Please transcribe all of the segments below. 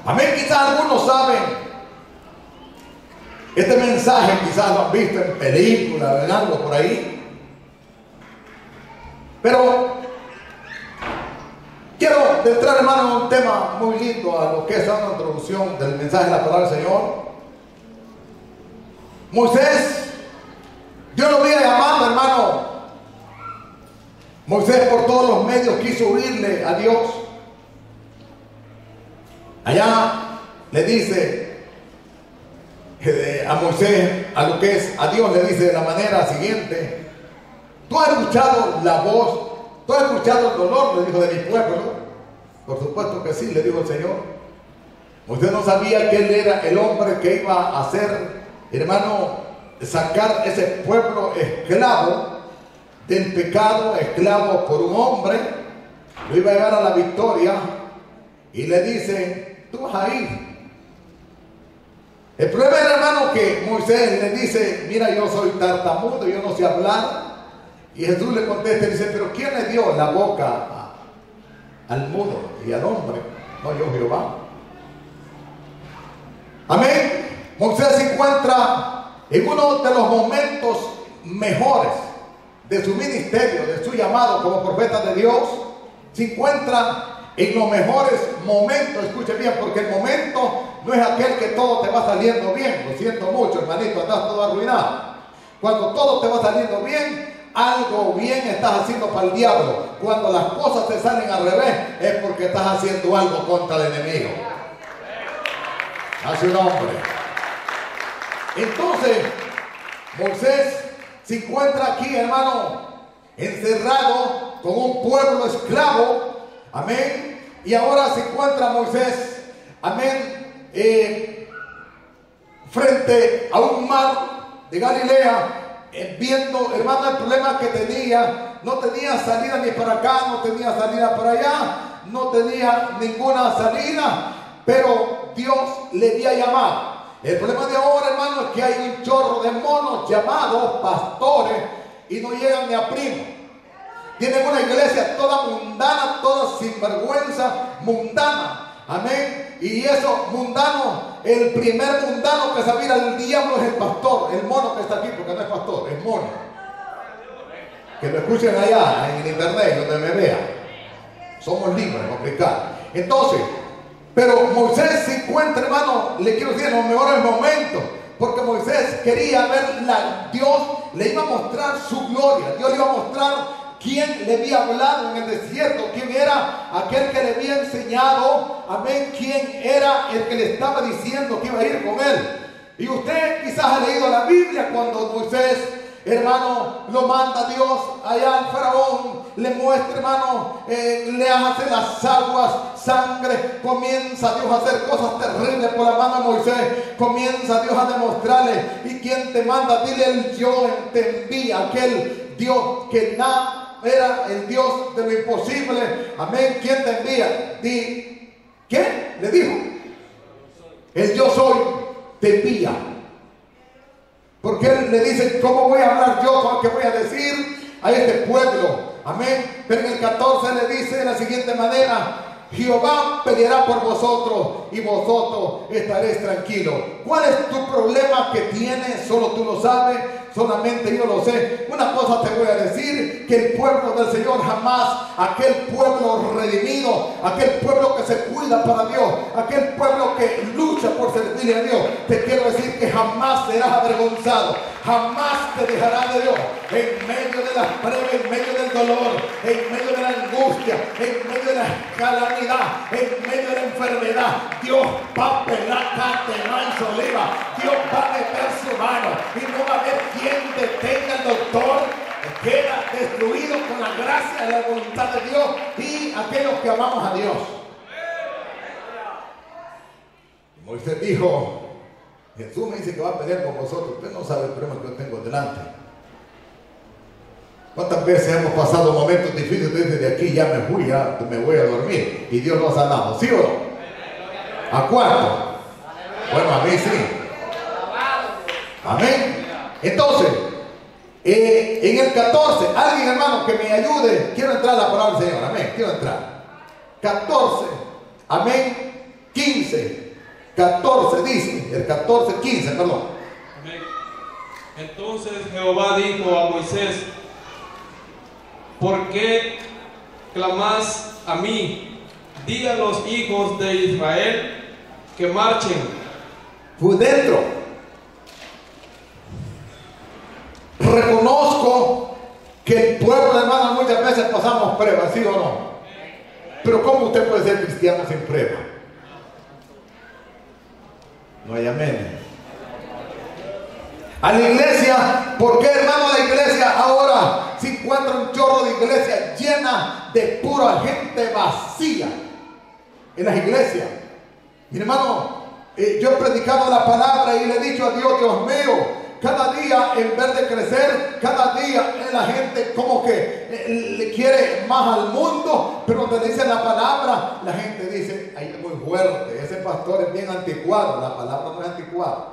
Amén. Quizás algunos saben este mensaje, quizás lo han visto en películas, en algo por ahí. Pero quiero entrar, hermano, en un tema muy lindo a lo que es una introducción del mensaje de la palabra del Señor. Moisés, Dios lo había llamado, hermano. Moisés por todos los medios quiso huirle a Dios. Allá le dice a Moisés, a lo que es a Dios, le dice de la manera siguiente: tú has escuchado la voz, tú has escuchado el dolor, le dijo, de mi pueblo. Por supuesto que sí, le dijo el Señor. Moisés no sabía que él era el hombre que iba a hacer, hermano, sacar ese pueblo esclavo del pecado, esclavo por un hombre. Lo iba a llevar a la victoria. Y le dice: tú vas a ir. El problema era, hermano, que Moisés le dice: mira, yo soy tartamudo, yo no sé hablar. Y Jesús le contesta y dice: pero ¿quién le dio la boca al mudo y al hombre? No, yo, Jehová. Amén. Moisés se encuentra en uno de los momentos mejores de su ministerio, de su llamado como profeta de Dios. Se encuentra en los mejores momentos. Escuche bien, porque el momento no es aquel que todo te va saliendo bien. Lo siento mucho, hermanito, estás todo arruinado. Cuando todo te va saliendo bien, algo bien estás haciendo para el diablo. Cuando las cosas te salen al revés, es porque estás haciendo algo contra el enemigo. Hace un hombre. Entonces Moisés se encuentra aquí, hermano, encerrado con un pueblo esclavo. Amén. Y ahora se encuentra Moisés, amén, frente a un mar de Galilea, viendo, hermano, el problema que tenía. No tenía salida ni para acá, no tenía salida para allá, no tenía ninguna salida, pero Dios le había llamado. El problema de ahora, hermano, es que hay un chorro de monos llamados pastores y no llegan ni a primo. Tienen una iglesia toda mundana, toda sinvergüenza, mundana. Amén. Y eso, mundano, el primer mundano que se mira al diablo es el pastor, el mono que está aquí, porque no es pastor, es mono. Que lo escuchen allá en el internet, donde me vean. Somos libres, no pecar. Entonces, pero Moisés se encuentra, hermano, le quiero decir, en los mejores momentos, porque Moisés quería ver, Dios le iba a mostrar su gloria. Dios le iba a mostrar quién le había hablado en el desierto, quién era aquel que le había enseñado, amén, quién era el que le estaba diciendo que iba a ir con él. Y usted quizás ha leído la Biblia cuando Moisés, hermano, lo manda Dios allá al faraón, le muestra, hermano, le hace las aguas sangre, comienza Dios a hacer cosas terribles por la mano de Moisés, comienza Dios a demostrarle: ¿y quién te manda? Dile: el yo te envía, aquel Dios que nada era el Dios de lo imposible. Amén. ¿Quién te envía? Di, ¿qué? Le dijo: el yo soy te envía. Porque él le dice: ¿cómo voy a hablar yo? ¿Qué voy a decir a este pueblo? Amén. Pero en el 14 le dice de la siguiente manera: Jehová peleará por vosotros y vosotros estaréis tranquilos. ¿Cuál es tu problema que tienes? Solo tú lo sabes, solamente yo lo sé. Una cosa te voy a decir: que el pueblo del Señor jamás, aquel pueblo redimido, aquel pueblo que se cuida para Dios, aquel pueblo que lucha por servirle a Dios, te quiero decir que jamás serás avergonzado, jamás te dejará de Dios. En medio de las pruebas, en medio del dolor, en medio de la angustia, en medio de la calamidad, en medio de la enfermedad, Dios va a pelar manso oliva. Dios va a meter su mano y no va a haber quien detenga al doctor. Queda destruido con la gracia y la voluntad de Dios y aquellos que amamos a Dios. Moisés dijo: Jesús me dice que va a pelear con vosotros. Usted no sabe el problema que yo tengo delante. ¿Cuántas veces hemos pasado momentos difíciles? Desde aquí ya me fui, ya me voy a dormir y Dios lo ha sanado, ¿sí o no? ¿A cuánto? Bueno, a mí sí. Amén. Entonces, en el 14, alguien, hermano, que me ayude. Quiero entrar a la palabra del Señor. Amén. Quiero entrar. 14. Amén. 15. 14 dice, el 14, 15, perdón. Amén. Entonces Jehová dijo a Moisés: ¿por qué clamas a mí? Di a los hijos de Israel que marchen. Fui dentro. Reconozco que el pueblo, hermano, muchas veces pasamos pruebas, ¿sí o no? Pero ¿cómo usted puede ser cristiano sin prueba? No hay amén. A la iglesia, ¿por qué, hermano, la iglesia ahora se encuentra un chorro de iglesia llena de pura gente vacía en las iglesias? Mi hermano, yo he predicado la palabra y le he dicho a Dios: Dios mío, cada día en vez de crecer, cada día la gente como que le quiere más al mundo, pero donde dice la palabra, la gente dice: ay, es muy fuerte, ese pastor es bien anticuado. La palabra no es anticuada.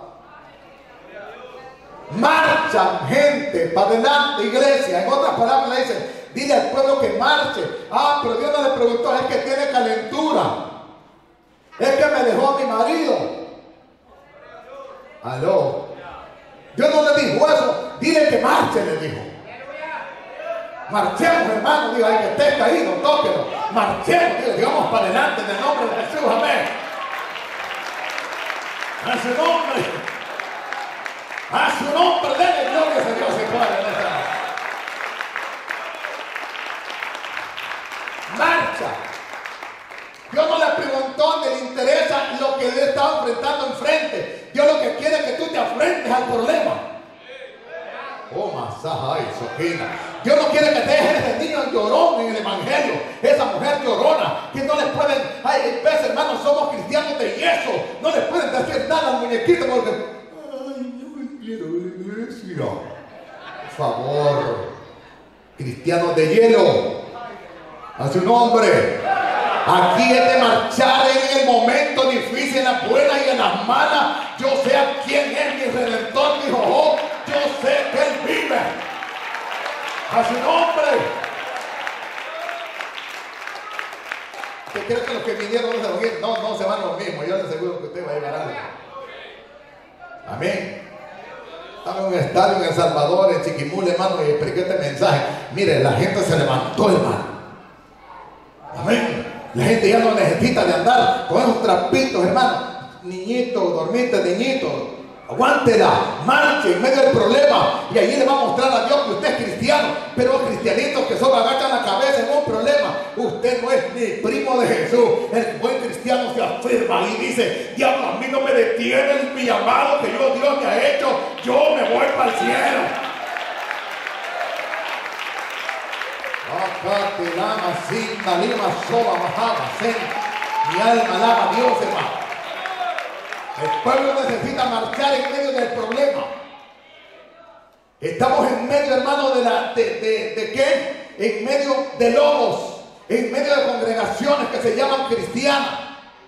Marchan gente para adelante, iglesia. En otras palabras le dicen: dile al pueblo que marche. Ah, pero Dios no le preguntó: es que tiene calentura, es que me dejó a mi marido. Aló. Dios no le dijo eso. Dile que marche, le dijo. Marchemos, hermano. Digo, hay que esté caído, tóquelo. Marchemos, digo, digamos para adelante en el nombre de Jesús. Amén. A su nombre. A su nombre, denle gloria a Dios y Padre. Marcha. Dios no le preguntó ni le interesa lo que él estaba enfrentando enfrente. Dios lo que quiere es que tú te afrentes al problema. Oh, masaja, ay, soquina. Dios no quiere que te dejes ese niño llorón en el evangelio, esa mujer llorona, que no les pueden, hay veces, hermanos, somos cristianos de yeso, no les pueden decir nada al muñequito porque, ay, yo me quiero la iglesia. Por favor, cristianos de hielo, a su nombre. Aquí es de marchar en el momento difícil, en las buenas y en las malas. Yo sé a quién es mi redentor, dijo Job. Yo sé que él vive. A su nombre. ¿Usted cree que los que vinieron no se van a ir? No, no se van los mismos. Yo le aseguro que usted va a llevar algo. Amén. Estaba en un estadio en El Salvador, en Chiquimula, hermano, y expliqué este mensaje. Mire, la gente se levantó, hermano. Amén. La gente ya no necesita de andar con esos trapitos, hermano. Niñito, dormite, niñito, aguántela, marche en medio del problema. Y allí le va a mostrar a Dios que usted es cristiano. Pero los cristianitos que solo agachan la cabeza en un problema, usted no es ni primo de Jesús. El buen cristiano se afirma y dice: diablo, a mí no me detiene mi llamado que Dios me ha hecho. Yo me voy para el cielo. Mi alma alaba a Dios, hermano. El pueblo necesita marchar en medio del problema. Estamos en medio, hermano, ¿de qué? En medio de lobos, en medio de congregaciones que se llaman cristianas.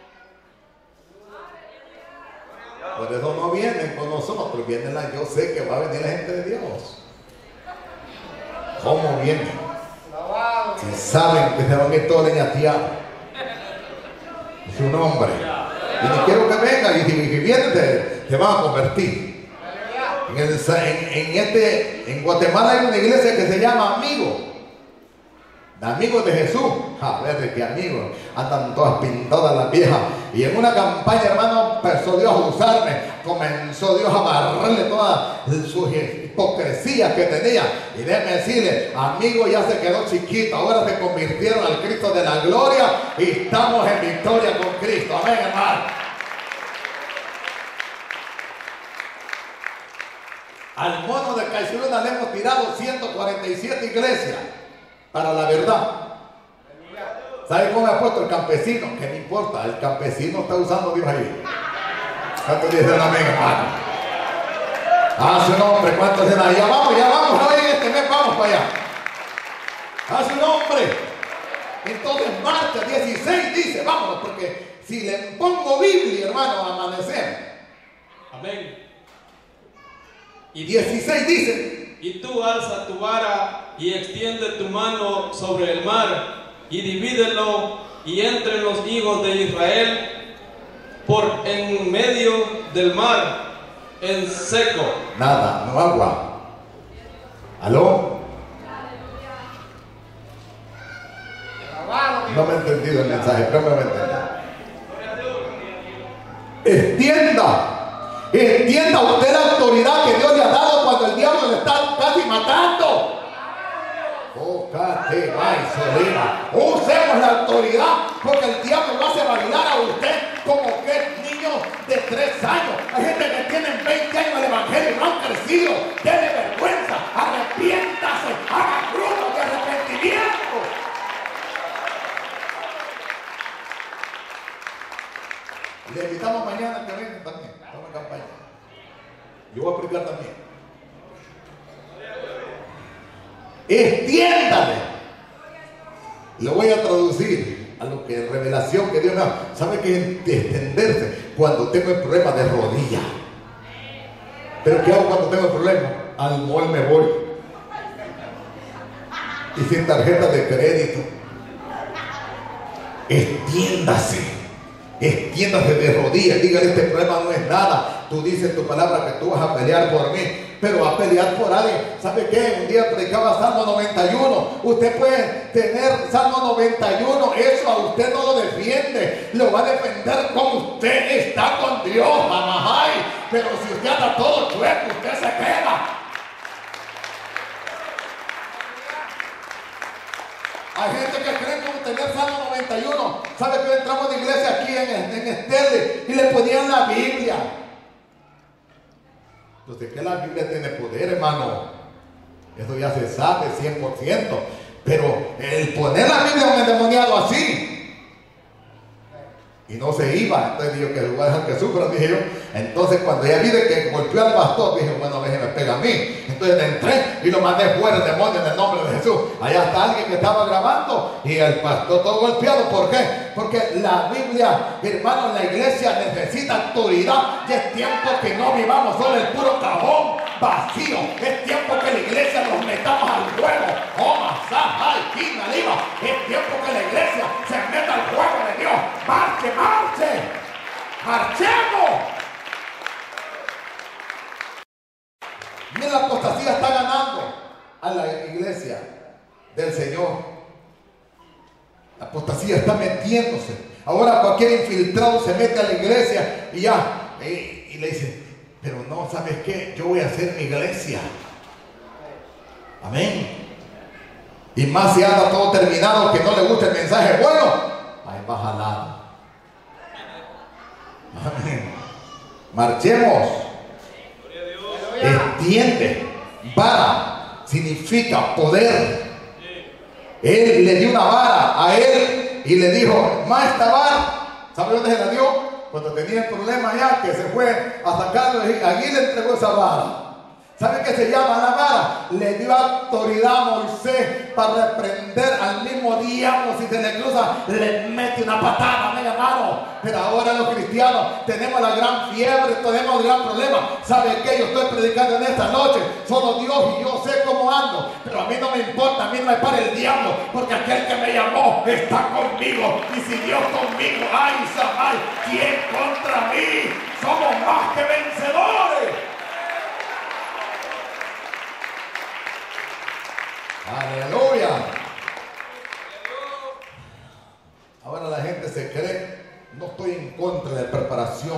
Por eso no vienen con nosotros, vienen yo sé que va a venir la gente de Dios. ¿Cómo vienen? Si saben que se van a ir todos leñateados. Su nombre. Y ni quiero que vengan, y si vienen se van a convertir. En Guatemala hay una iglesia que se llama Amigos de Jesús. A ver, de qué amigos. Andan todas pintadas las viejas. Y en una campaña, hermano, empezó Dios a usarme. Comenzó Dios a barrerle todas sus hipocresías que tenía. Y déjeme decirle, amigo ya se quedó chiquito. Ahora se convirtieron al Cristo de la gloria. Y estamos en victoria con Cristo. Amén, hermano. Al mono de Caixuruna le hemos tirado 147 iglesias para la verdad. ¿Sabe cómo me ha puesto el campesino? Que no importa, el campesino está usando Dios ahí. ¿Cuántos dicen amén, hermano? A su nombre, ¿cuántos dicen ahí? Ya vamos, hoy este mes vamos para allá. A su nombre. Entonces marcha, 16 dice, vámonos, porque si le pongo Biblia, hermano, a amanecer. Amén. Y 16 dice: y tú alza tu vara y extiende tu mano sobre el mar y divídelo y entren los hijos de Israel por en medio del mar en seco. Nada, no agua. ¿Aló? No me he entendido el mensaje, pero me Entienda usted la autoridad que Dios le ha dado cuando el diablo le está casi matando. Usemos la autoridad, porque el diablo lo hace bailar a usted como que es niño de 3 años. Hay gente que tiene 20 años en el evangelio y no han crecido. Tiene vergüenza, arrepiéntase, haga frutos de arrepentimiento. Le invitamos mañana que vengan también. Toma campaña. Yo voy a explicar también. Extiéndale. Lo voy a traducir a lo que revelación que Dios me da. ¿Sabe qué es extenderse? Cuando tengo el problema de rodilla. Pero ¿qué hago cuando tengo el problema? Al mall me voy. Y sin tarjeta de crédito. Extiéndase. Extiéndase de rodillas, dígale: este problema no es nada. Tú dices en tu palabra que tú vas a pelear por mí, pero va a pelear por alguien. ¿Sabe qué? Un día predicaba Salmo 91. Usted puede tener Salmo 91, eso a usted no lo defiende, lo va a defender con usted está con Dios, mamá. Pero si usted anda todo chueco, usted se queda. Hay gente que cree como tener Salmo 91. ¿Sabe que entramos de iglesia aquí en Estelle y le ponían la Biblia? Entonces, que la Biblia tiene poder, hermano. Eso ya se sabe 100%. Pero el poner la Biblia a un endemoniado así, y no se iba. Entonces dijo que voy a dejar que sufra, dije yo. Entonces cuando ella vi que golpeó al pastor, dije: bueno, déjeme pega a mí. Entonces entré y lo mandé fuera el demonio en el nombre de Jesús. Allá está alguien que estaba grabando y el pastor todo golpeado. ¿Por qué? Porque la Biblia, hermano, en la iglesia necesita autoridad. Y es tiempo que no vivamos solo el puro cajón vacío. Es tiempo que la iglesia nos metamos al fuego. Es tiempo que la iglesia se meta al fuego de Dios. ¡Marche, marche! ¡Marchemos! Mira, la apostasía está ganando a la iglesia del Señor. La apostasía está metiéndose. Ahora cualquier infiltrado se mete a la iglesia y ya, y le dice: pero no, ¿sabes qué? Yo voy a hacer mi iglesia. Amén. Y más si anda todo terminado, que no le gusta el mensaje bueno, ahí va jalado. Amén. Marchemos. Extiende. Vara significa poder. Él le dio una vara a él y le dijo: más esta vara, ¿sabe dónde se la dio? Cuando tenía el problema ya, que se fue a sacarlo, allí le entregó esa vara. ¿Sabe qué se llama la vara? Le dio autoridad a Moisés para reprender al mismo diablo. Si se le cruza, le mete una patada, mi hermano. Pero ahora los cristianos tenemos la gran fiebre, tenemos el gran problema. ¿Sabe qué? Yo estoy predicando en esta noche. Solo Dios y yo sé cómo ando. Pero a mí no me importa, a mí no me para el diablo. Porque aquel que me llamó está conmigo. Y si Dios conmigo, ¡ay, Samay! ¿Quién contra mí? Somos más que vencedores. Aleluya. Ahora la gente se cree. No estoy en contra de la preparación.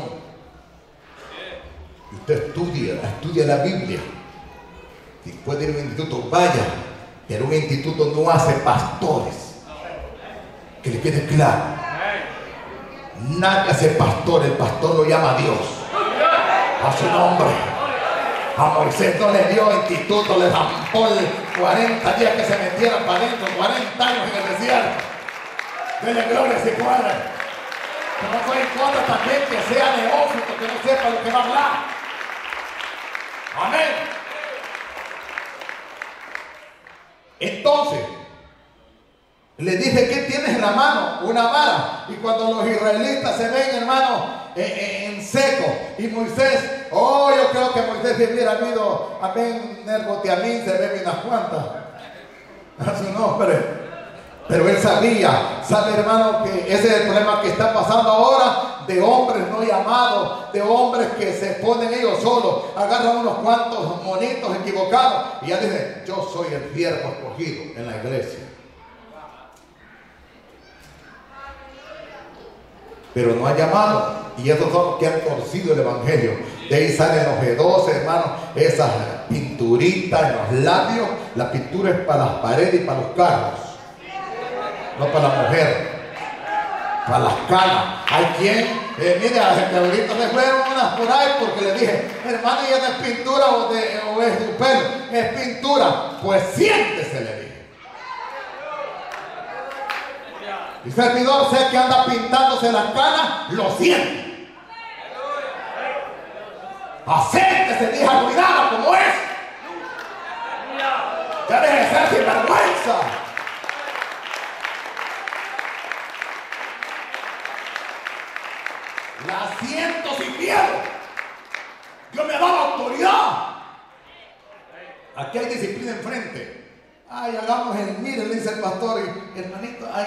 Usted estudia la Biblia. Si puede ir a un instituto, vaya. Pero un instituto no hace pastores. Que le quede claro. Nadie hace pastor. El pastor lo llama a Dios, a su nombre. A Moisés no le dio instituto, le zampó 40 días que se metieran para adentro, 40 años en el desierto. Dele gloria si puede. Pero no estoy en contra también que sea neófito, que no sepa lo que va a hablar. Amén. Entonces, le dice: ¿qué tienes en la mano? Una vara. Y cuando los israelitas se ven, hermano, en seco, y Moisés, yo creo que Moisés, si hubiera habido amén, Nerbotiamín, se bebe unas cuantas a su nombre. Pero él sabía, sabe hermano, que ese es el problema que está pasando ahora, de hombres no llamados, de hombres que se ponen ellos solos, agarran unos cuantos monitos equivocados y ya dicen, yo soy el siervo escogido en la iglesia. Pero no ha llamado, y esos son los que han torcido el evangelio. De ahí salen los G12, hermanos, esas pinturitas en los labios. La pintura es para las paredes y para los carros, no para la mujer, para las canas. Hay quien, mira, que ahorita se fueron unas por ahí porque le dije, hermano, ¿y es de pintura o es tu pelo? Es pintura. Pues siéntese, le dije. Mi servidor, sé que anda pintándose las canas, lo siente. Acérquese, hija, cuidado como es. Ya deje de ser sinvergüenza. La siento sin miedo. Dios me ha dado autoridad. Aquí hay disciplina enfrente. Ay, hagamos el mire, le dice el pastor, y hermanito, ay.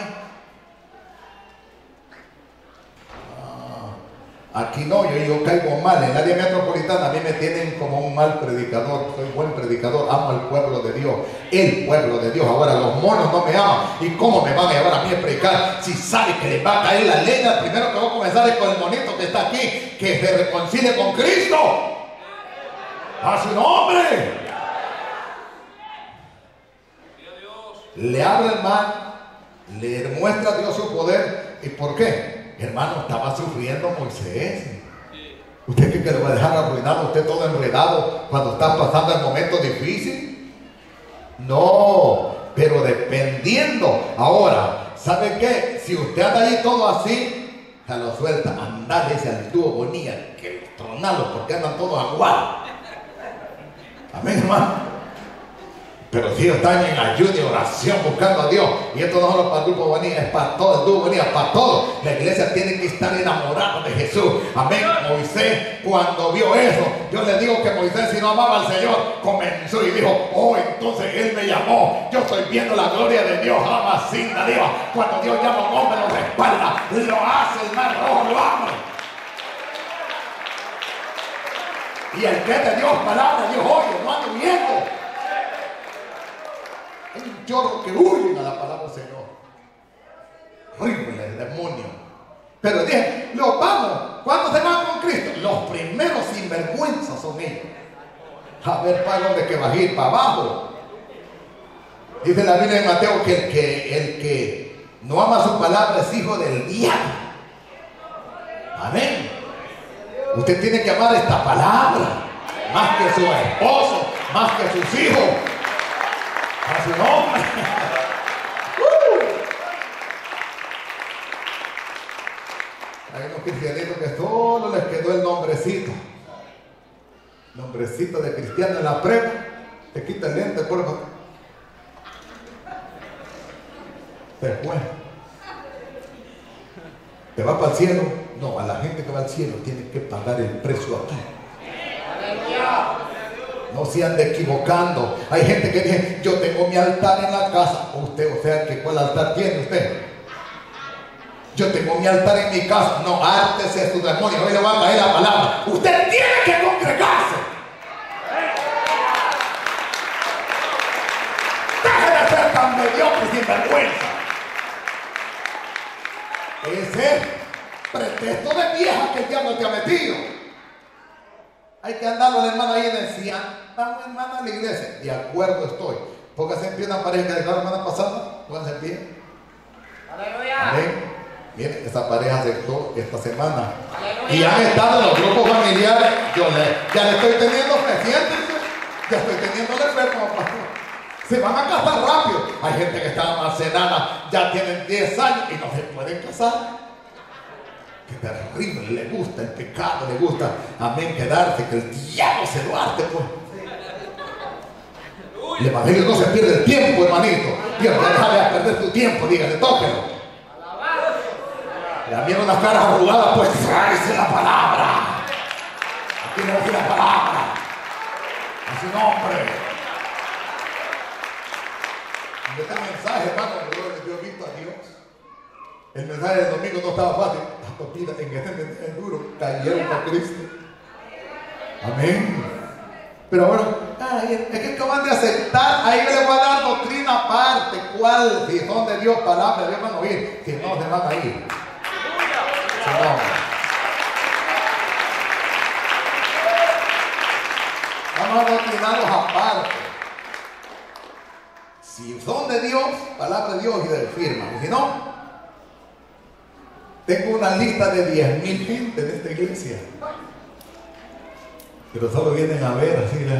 Aquí no, yo caigo mal. En el área metropolitana a mí me tienen como un mal predicador. Soy buen predicador, amo al pueblo de Dios. El pueblo de Dios. Ahora los monos no me aman. ¿Y cómo me van a llevar a mí a predicar? Si sabe que les va a caer la leña, primero que voy a comenzar es con el monito que está aquí, que se reconcilie con Cristo. A su nombre. Le habla el mal, le muestra a Dios su poder. ¿Y por qué? Hermano, estaba sufriendo Moisés. ¿Usted cree que lo va a dejar arruinado, usted todo enredado cuando está pasando el momento difícil? No, pero dependiendo. Ahora, ¿sabe qué? Si usted anda ahí todo así, se lo suelta. Andale ese al dúo bonía, que tronarlo porque andan todos aguados. Amén, hermano. Pero si ellos están en ayuno y oración buscando a Dios, y esto no solo para el grupo Bonilla, es para todo, el grupo Bonilla es para todo. La iglesia tiene que estar enamorada de Jesús. Amén. Moisés, cuando vio eso, yo le digo que Moisés, si no amaba al Señor, comenzó y dijo, oh, entonces Él me llamó. Yo estoy viendo la gloria de Dios. Ama sin Dios. Cuando Dios llama a un hombre, lo respalda, lo hace, el mar rojo lo abre. Y el que es de Dios, palabra de Dios, oye, no ando viendo. Hay un chorro que huyen a la palabra del Señor. Horrible el demonio. Pero dije, los vamos. ¿Cuándo se van con Cristo? Los primeros sinvergüenzas son ellos. A ver, ¿para dónde que va a ir? Para abajo. Dice la Biblia en Mateo que el que no ama su palabra es hijo del diablo. Amén. Usted tiene que amar esta palabra más que su esposo, más que sus hijos. A su nombre. Hay unos cristianitos que solo les quedó el nombrecito. Nombrecito de cristiano en la prepa. Te quita el lente, por favor. Se fue. ¿Te va para el cielo? No, a la gente que va al cielo tiene que pagar el precio aquí. No se ande equivocando. Hay gente que dice, yo tengo mi altar en la casa. Usted, o sea, que ¿cuál altar tiene usted? Yo tengo mi altar en mi casa. No, hártese su demonio. Hoy le va a caer la palabra. Usted tiene que congregarse. Deje de ser tan mediocre sin vergüenza. Ese es pretexto de vieja que el diablo te ha metido. Hay que andarlo al hermano ahí en el CIAN. Vamos, hermano, a la iglesia. De acuerdo estoy. Póngase en pie una pareja que declaró la semana pasada. Póngase en pie. Aleluya. Amén. Miren, esta pareja aceptó esta semana. Aleluya. Y han estado en los grupos familiares. Ya le estoy teniendo fe. Siéntense. Ya estoy teniendo fe como pastor. Se van a casar rápido. Hay gente que está almacenada, ya tienen 10 años y no se pueden casar. Qué terrible, le gusta el pecado, le gusta, amén, quedarse, que el diablo se lo arte, pues. El evangelio no se pierde el tiempo, hermanito. Dios, ya déjale a perder tu tiempo, dígale, tóquelo. Le vieron unas caras arrugadas, pues tráese la palabra. Aquí le dice la palabra. A su nombre. Este mensaje, hermano, yo he visto a Dios. El mensaje del domingo no estaba fácil. En este mensaje duro cayeron a Cristo. Amén. Pero bueno, es que acaban de aceptar. Ahí yo les voy a dar doctrina aparte. ¿Cuál? Si son de Dios, palabra de Dios van a oír. Si no, se van a ir. Si no. Vamos a doctrinarlos aparte. Si son de Dios, palabra de Dios y de firma. Y si no, tengo una lista de 10,000 gente de esta iglesia. Pero solo vienen a ver así la...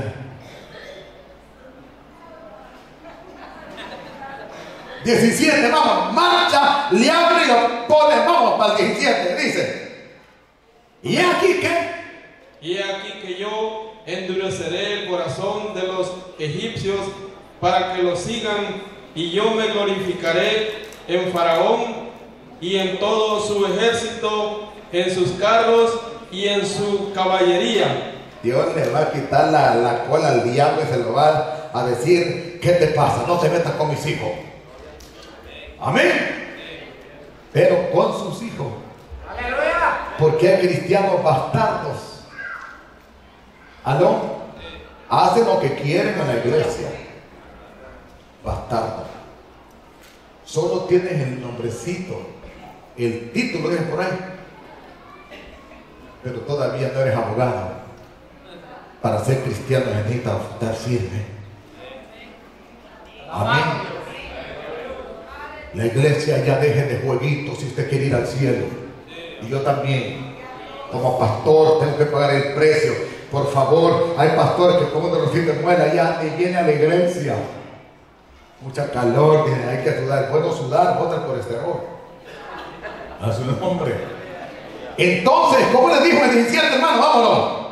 17, vamos, marcha, le abre y lo pone, vamos para el 17, dice. ¿Y aquí qué? Y aquí que yo endureceré el corazón de los egipcios para que lo sigan, y yo me glorificaré en Faraón y en todo su ejército, en sus carros y en su caballería. Dios le va a quitar la cola al diablo y se lo va a decir: ¿qué te pasa? No te metas con mis hijos. Amén. Pero con sus hijos. Aleluya. Porque hay cristianos bastardos. ¿Aló? Hacen lo que quieren en la iglesia. Bastardos. Solo tienes el nombrecito, el título que es por ahí, pero todavía no eres abogado. Para ser cristiano necesitas estar firme. Amén. La iglesia ya deje de jueguitos si usted quiere ir al cielo. Y yo también, como pastor, tengo que pagar el precio. Por favor, hay pastores que como de los fines de muela ya y viene a la iglesia. Mucha calor, hay que sudar. Bueno, sudar, bota el colesterol. A su nombre. Entonces, ¿cómo le dijo el 17, hermano? Vámonos.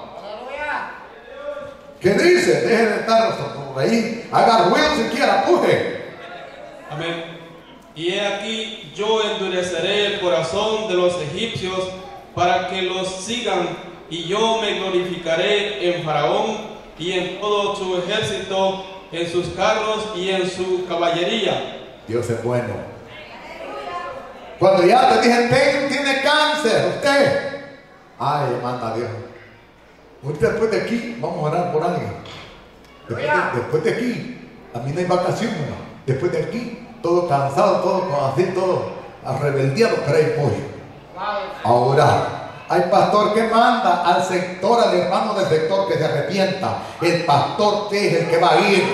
¿Qué dice? Deje de estar por ahí. Haga ruido siquiera, puje. Amén. Y he aquí, yo endureceré el corazón de los egipcios para que los sigan, y yo me glorificaré en Faraón y en todo su ejército, en sus carros y en su caballería. Dios es bueno. Cuando ya te dije, tiene cáncer, usted. Ay, manda Dios. Ahorita después de aquí, vamos a orar por alguien. Después de aquí, a mí no hay vacaciones. Después de aquí, todo cansado, todo así, todo arrebeldeado, pero ahí voy a orar. Hay pastor que manda al sector, al hermano del sector que se arrepienta. El pastor que es el que va a ir,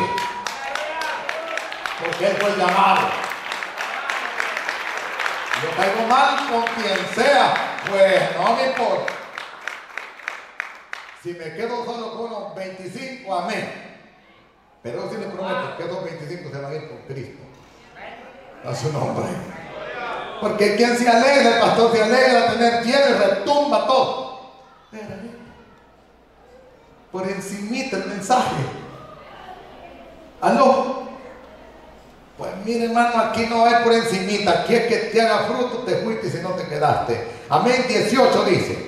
porque él fue llamado. Yo caigo mal con quien sea, pues no me importa. Si me quedo solo con unos 25, amén. Pero si le prometo que esos 25 se van a ir con Cristo. A su nombre. Porque quien se alegra, el pastor se alegra a tener lleno y retumba todo. Por encimita el mensaje. ¿Aló? Pues mire, hermano, aquí no es por encimita. Aquí es que te haga fruto, te fuiste y si no te quedaste. Amén. 18 dice.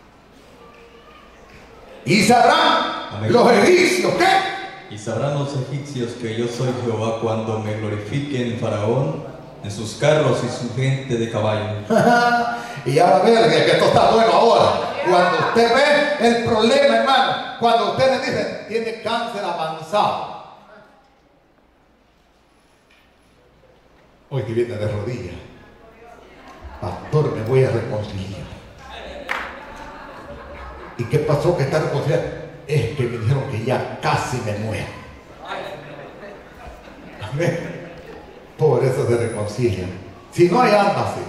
Y sabrán Amén. Los egipcios, ¿qué? Y sabrán los egipcios que yo soy Jehová cuando me glorifique en Faraón, en sus carros y su gente de caballo. Y ya va a ver que esto está bueno ahora. Cuando usted ve el problema, hermano, cuando usted le dice, tiene cáncer avanzado. Hoy que viene de rodillas. Pastor, me voy a reconciliar. ¿Y qué pasó que está reconciliado? Es que me dijeron que ya casi me muero. Amén. Por eso se reconcilian. Si no hay anda así.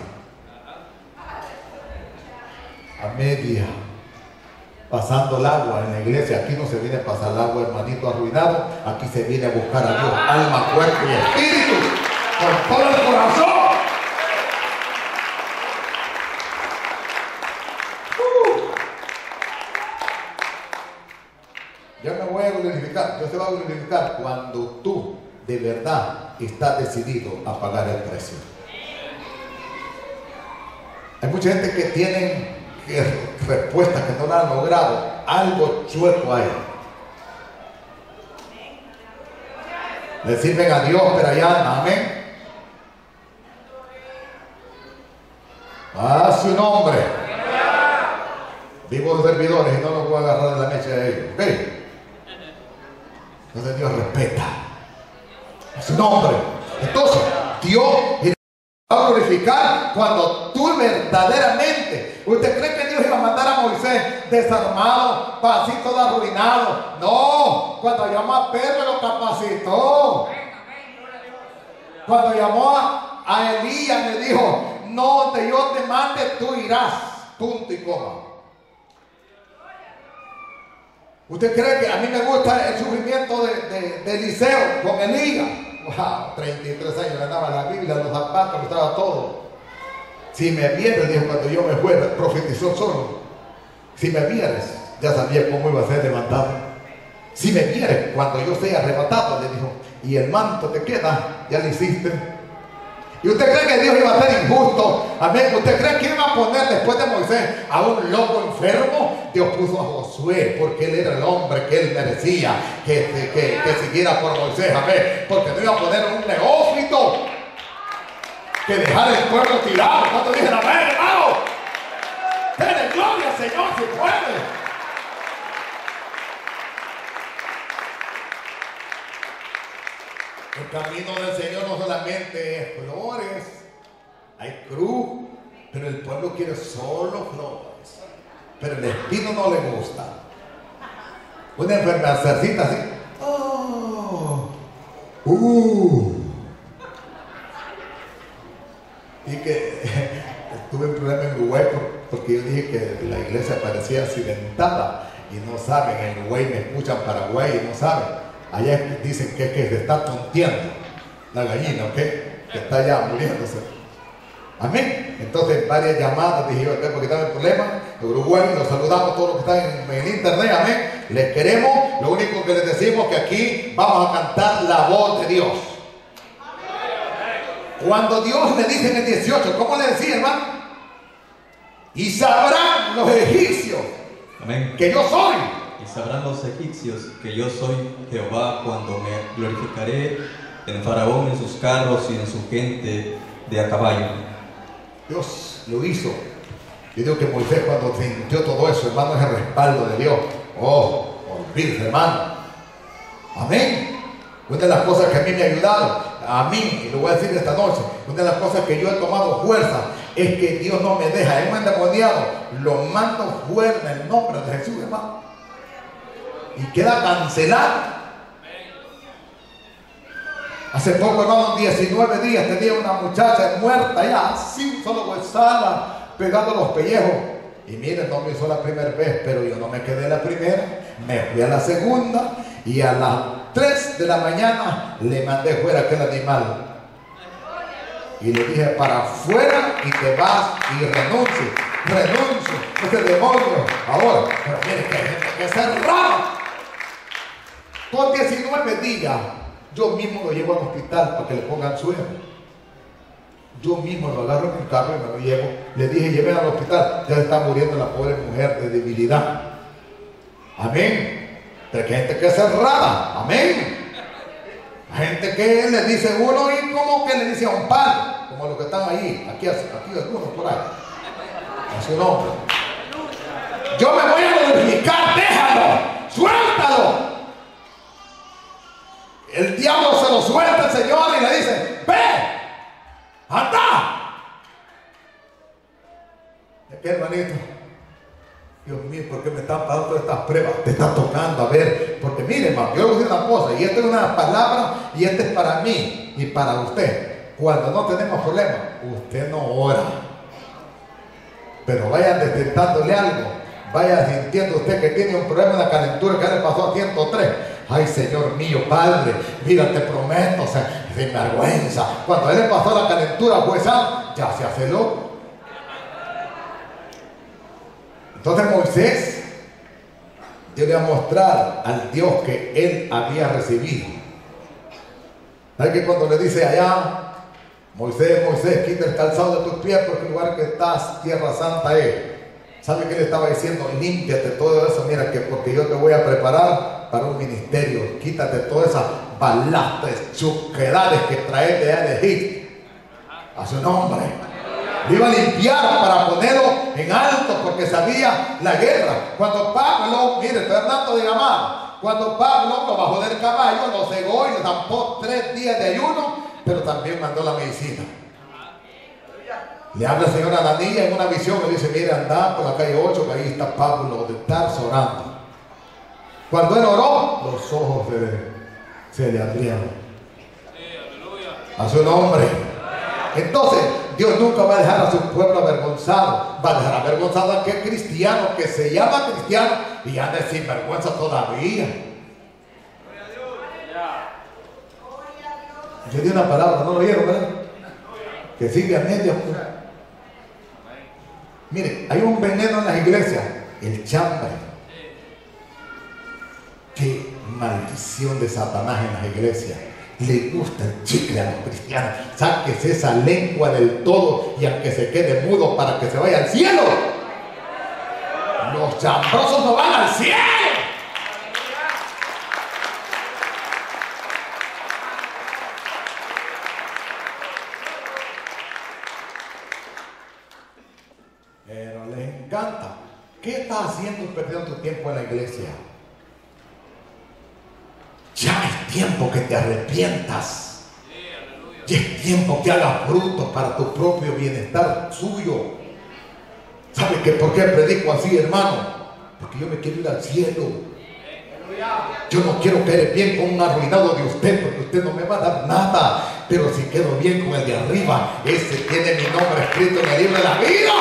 A media. Pasando el agua en la iglesia. Aquí no se viene a pasar el agua, hermanito arruinado. Aquí se viene a buscar a Dios, alma, cuerpo y espíritu. Con todo el corazón. Yo me voy a glorificar. Dios se va a glorificar cuando tú de verdad estás decidido a pagar el precio. Hay mucha gente que tiene respuestas que no la han logrado. Algo chueco hay. Le sirven a Dios, pero allá andan, amén. A su nombre. Vivos servidores y no los voy a agarrar de la mecha de ellos, ¿ok? Entonces Dios respeta a su nombre. Entonces Dios va a glorificar cuando tú verdaderamente. ¿Usted cree que Dios iba a mandar a Moisés desarmado, así todo arruinado? No, cuando llamó a Pedro lo capacitó. Cuando llamó a Elías le dijo: no, donde yo te mande tú irás, punto y coma. ¿Usted cree que a mí me gusta el sufrimiento de Eliseo con Elías? Wow, 33 años ganaba la Biblia, los zapatos, estaba todo. Si me vieres, dijo, cuando yo me fuera, profetizó solo. Si me vieres, ya sabía cómo iba a ser levantado. Si me vieres, cuando yo sea arrebatado, le dijo, y el manto te queda, ya lo hiciste. ¿Y usted cree que Dios iba a ser injusto? Amén. ¿Usted cree que iba a poner después de Moisés a un loco enfermo? Dios puso a Josué porque él era el hombre que él merecía que siguiera por Moisés. Amén. Porque no iba a poner un neófito que dejara el pueblo tirado. ¿Cuántos dicen amén, hermano? Denle gloria al Señor si puede. El camino del Señor no solamente es flores, hay cruz, pero el pueblo quiere solo flores. Pero el espino no le gusta. Una enfermedadcita así. Y que tuve un problema en Uruguay porque yo dije que la iglesia parecía accidentada. Y no saben, en Uruguay me escuchan Paraguay y no saben. Allá dicen que se está tonteando la gallina, ¿ok? Que está ya muriéndose. Amén. Entonces, varias llamadas, dije yo, porque estaba el problema. De Uruguay, los saludamos a todos los que están en internet, amén. Les queremos. Lo único que les decimos es que aquí vamos a cantar la voz de Dios. Cuando Dios le dice en el 18, ¿cómo le decía, hermano? Y sabrán los egipcios, amén, que yo soy. Y sabrán los egipcios que yo soy Jehová cuando me glorificaré en Faraón, en sus carros y en su gente de a caballo. Dios lo hizo. Yo digo que Moisés, cuando sintió todo eso, hermano, es el respaldo de Dios. Oh, olvídese, hermano. Amén. Una de las cosas que a mí me ha ayudado, a mí, y lo voy a decir esta noche, una de las cosas que yo he tomado fuerza es que Dios no me deja. Él me ha endemoniado, lo mando fuera en el nombre de Jesús, hermano. Y queda cancelado. Hace poco, hermano, 19 días tenía una muchacha muerta ya, así, solo huesada, pegando los pellejos. Y miren, no me hizo la primera vez, pero yo no me quedé la primera, me fui a la segunda y a las 3 de la mañana le mandé fuera aquel animal. Y le dije, para afuera y te vas y renuncio, ese demonio. Ahora, pero miren que hay gente que es rara. Con 19 días, yo mismo lo llevo al hospital para que le pongan suero. Yo mismo lo agarro en el carro y me lo llevo. Le dije, lleven al hospital. Ya está muriendo la pobre mujer de debilidad. Amén. Pero que hay gente que es cerrada. Amén. Hay gente que le dice uno y como que le dice a un palo. Como los que están ahí. Aquí algunos por ahí. A su nombre. Yo me voy a glorificar. Déjalo. Suéltalo. El diablo se lo suelta al Señor y le dice, ve, anda. ¿De qué, hermanito? Dios mío, ¿por qué me están pasando todas estas pruebas? Te está tocando, a ver, porque mire, hermano, yo le voy a decir una cosa, y esta es una palabra, y esta es para mí y para usted. Cuando no tenemos problemas, usted no ora. Pero vaya detectándole algo, vaya sintiendo usted que tiene un problema de calentura que le pasó a 103. Ay, Señor mío, Padre, mira, te prometo, sin vergüenza. Cuando a él le pasó la calentura, pues ya se hace loco. Entonces Moisés, Dios le va a mostrar al Dios que él había recibido. ¿Sabe que cuando le dice allá, Moisés, quita el calzado de tus pies porque el lugar que estás, tierra santa es? ¿Sabe qué le estaba diciendo? Límpiate todo eso, mira, que porque yo te voy a preparar para un ministerio. Quítate toda esa balastres, chuquedades que trae de allá de Egipto. A su nombre. Lo iba a limpiar para ponerlo en alto porque sabía la guerra. Cuando Pablo, mire, estoy hablando de Gamar. Cuando Pablo lo bajó del caballo, lo cegó y le zampó 3 días de ayuno, pero también mandó la medicina. Le habla el Señor a la niña en una visión, le dice, mire, anda por la calle 8, que ahí está Pablo de Tarso orando. Cuando él oró, los ojos se le abrieron. A su nombre. Entonces, Dios nunca va a dejar a su pueblo avergonzado. Va a dejar avergonzado a aquel cristiano que se llama cristiano y anda sin vergüenza todavía. Yo di una palabra, no lo vieron, ¿verdad? Que sigue a medio. Mire, hay un veneno en las iglesias, el chambre. Qué maldición de Satanás en las iglesias. Le gusta el chicle a los cristianos. Sáquese esa lengua del todo y aunque se quede mudo para que se vaya al cielo. Los chambrosos no van al cielo. Pero les encanta. ¿Qué estás haciendo perdiendo tu tiempo en la iglesia? Ya es tiempo que te arrepientas. Ya es tiempo que hagas frutos para tu propio bienestar suyo. ¿Sabe por qué predico así, hermano? Porque yo me quiero ir al cielo. Yo no quiero caer bien con un arruinado de usted, porque usted no me va a dar nada. Pero si quedo bien con el de arriba, ese tiene mi nombre escrito en el libro de la vida.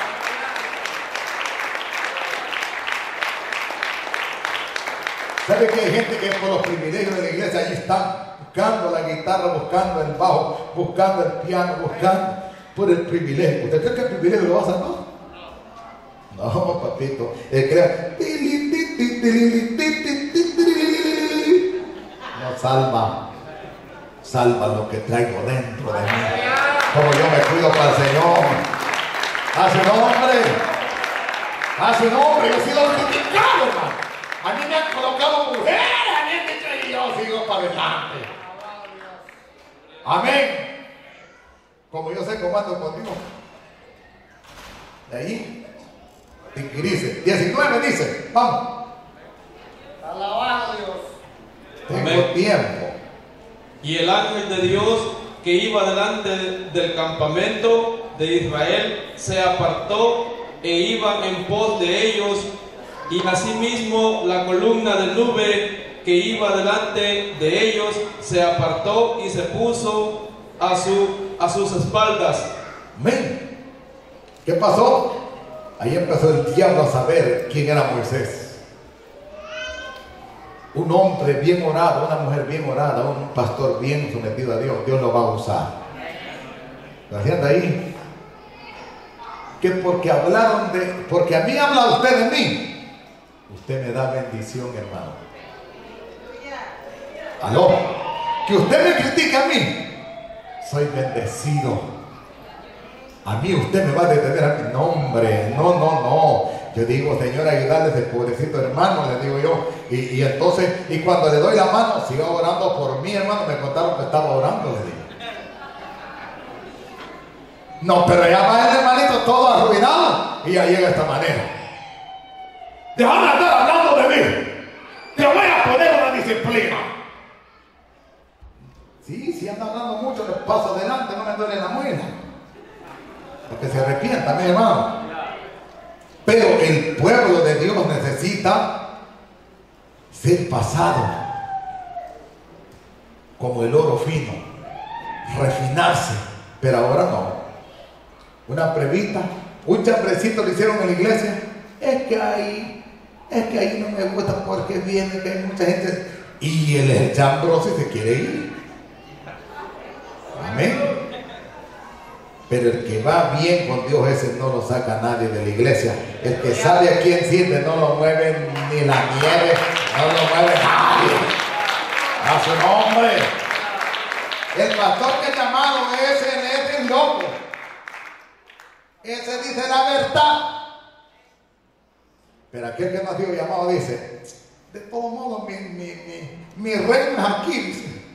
¿Sabe que hay gente que por los privilegios de la iglesia allí están buscando la guitarra, buscando el bajo, buscando el piano, buscando por el privilegio? ¿Usted cree que el privilegio lo va a salvar? No, papito. No salva. Salva lo que traigo dentro de mí. Como yo me cuido para el Señor. A su nombre. A su nombre. Yo he sido criticado, hermano. A mí me han colocado mujeres, a mí me han dicho y yo sigo para adelante. Amén. Como yo sé cómo ando contigo. De ahí. Y dice, 19 dice, vamos. Alabado Dios. Tengo Amén. tiempo. Y el ángel de Dios que iba delante del campamento de Israel se apartó e iba en pos de ellos. Y asimismo la columna de nube que iba delante de ellos se apartó y se puso a sus espaldas. Amén. ¿Qué pasó? Ahí empezó el diablo a saber quién era Moisés. Un hombre bien orado, una mujer bien orada, un pastor bien sometido a Dios, Dios lo va a usar. ¿Lo hacían de ahí? Que porque hablaron porque a mí habla usted de mí. Usted me da bendición, hermano. Aló. Que usted me critique a mí. Soy bendecido. A mí usted me va a detener a mi nombre. No. Yo digo, Señor, ayudarle a ese pobrecito hermano, le digo yo. Y entonces, y cuando le doy la mano, sigo orando por mí, hermano. Me contaron que estaba orando, le digo. No, pero ya va el hermanito todo arruinado y ya llega de esta manera. Déjame estar hablando de mí. Te voy a poner una disciplina. Sí, si anda hablando mucho, le paso adelante, no me duele la muela. Porque se arrepienta, mi hermano. Pero el pueblo de Dios necesita ser pasado como el oro fino, refinarse. Pero ahora no. Una previta, un chambrecito le hicieron en la iglesia. Es que ahí no me gusta porque viene que hay mucha gente. Y el chambroso se quiere ir. Amén. Pero el que va bien con Dios, ese no lo saca nadie de la iglesia. El que sabe a quién sirve no lo mueve ni la nieve, no lo mueve nadie. A su nombre. El pastor que llamaron ese es loco. Ese dice la verdad. Pero aquel que no ha sido llamado dice, de todos modos mi reino es aquí, dice.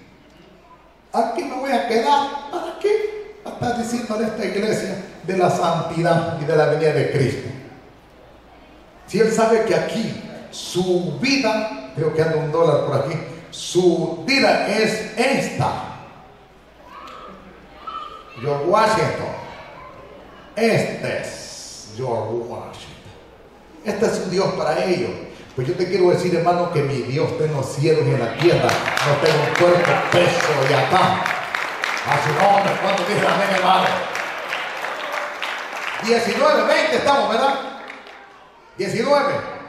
aquí me voy a quedar. ¿Para qué? Va a estar diciendo en esta iglesia de la santidad y de la venida de Cristo. Si él sabe que aquí su vida, creo que anda $1 por aquí, su vida es esta. George Washington. Este es George Washington. Este es un Dios para ellos. Pues yo te quiero decir, hermano, que mi Dios está en los cielos y en la tierra. No tengo un cuerpo, peso y acá. A su nombre, cuando dice amén, hermano. 19, 20 estamos, ¿verdad? 19.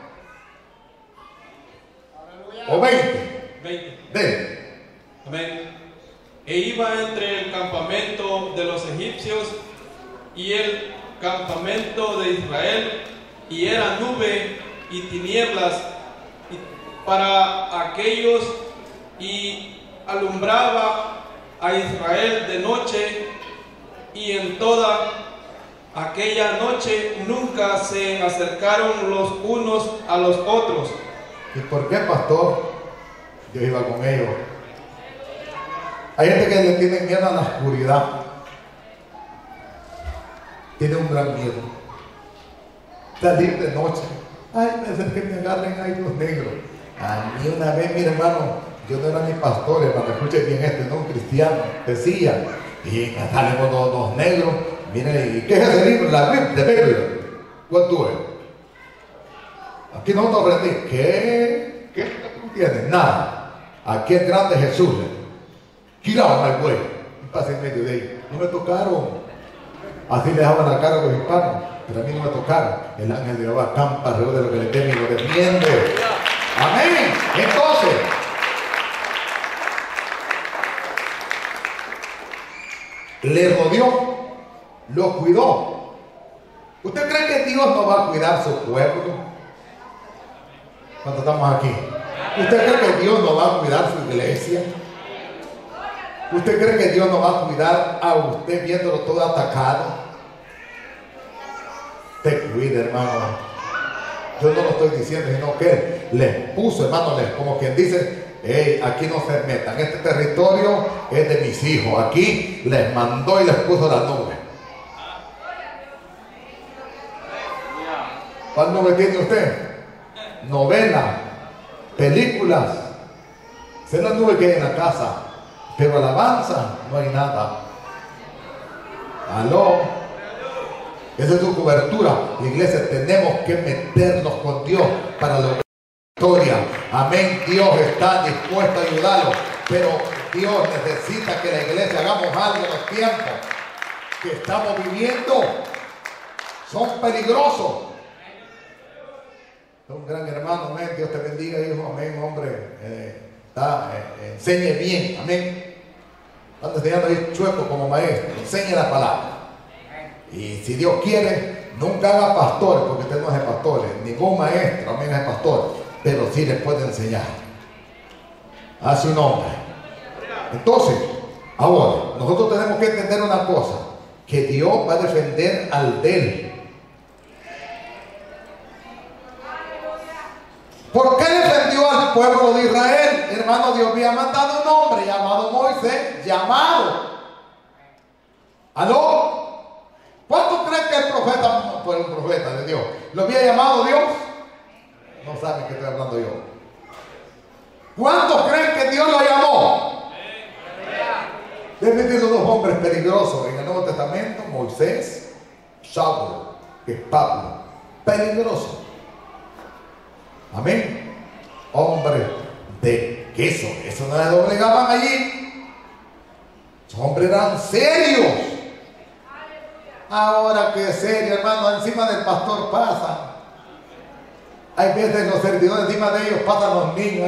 O 20. 20. Ven. Amén. E iba entre el campamento de los egipcios y el campamento de Israel, y era nube y tinieblas para aquellos, y alumbraba a Israel de noche, y en toda aquella noche nunca se acercaron los unos a los otros. ¿Y por qué, pastor? Yo iba con ellos. Hay gente que le tiene miedo a la oscuridad. Tiene un gran miedo. Salir de noche. Ay, me hace que me agarren ahí los negros. A mí una vez, mi hermano, yo no era ni pastor, hermano, escuche bien esto, no un cristiano, decía, y me salen los negros. Mire, ¿y qué es ese libro? La Biblia. ¿Cuánto es? Aquí no nos rendí. ¿Qué? ¿Qué tú tienes? Nada. Aquí es grande Jesús. Girado al güey. Y pasé en medio de ellos. No me tocaron. Así le dejaban la cara a los hispanos. Pero a mí no me tocaron. El ángel de Jehová campa alrededor de lo que le teme y lo defiende. Amén. Entonces, le rodeó, lo cuidó. ¿Usted cree que Dios no va a cuidar su pueblo cuando estamos aquí? ¿Usted cree que Dios no va a cuidar su iglesia? ¿Usted cree que Dios no va a cuidar a usted viéndolo todo atacado? Te cuide, hermano. Yo no lo estoy diciendo, sino que les puso, hermano, como quien dice, hey, aquí no se metan, este territorio es de mis hijos. Aquí les mandó y les puso la nube. ¿Cuál nube tiene usted? Novela, películas. Esa es la nube que hay en la casa. Pero alabanza, no hay nada. Aló. Esa es su cobertura. La iglesia, tenemos que meternos con Dios para la victoria. Amén. Dios está dispuesto a ayudarlo. Pero Dios necesita que la iglesia hagamos algo en los tiempos que estamos viviendo. Son peligrosos. Un gran hermano, amén. Dios te bendiga, hijo. Amén, hombre. Enseñe bien, amén. Anda enseñando ahí chueco como maestro. Enseñe la palabra. Y si Dios quiere, nunca haga pastores, porque usted no es pastor. Ningún maestro, amén, es pastor. Pero sí les puede enseñar a su nombre. Entonces, ahora, nosotros tenemos que entender una cosa: que Dios va a defender al de él. ¿Por qué defendió al pueblo de Israel? Hermano, Dios había mandado un hombre llamado Moisés, llamado. ¿Aló? ¿Cuántos creen que el profeta fue un profeta de Dios? ¿Lo había llamado Dios? No saben que estoy hablando yo. ¿Cuántos creen que Dios lo llamó? Deben ser los dos hombres peligrosos en el Nuevo Testamento: Moisés, Saulo, que es Pablo. Peligroso. Amén. Hombre de queso. Eso no les obligaban allí. Esos hombres eran serios. Ahora que serio, hermano, encima del pastor pasa. Hay veces los servidores, encima de ellos pasan los niños.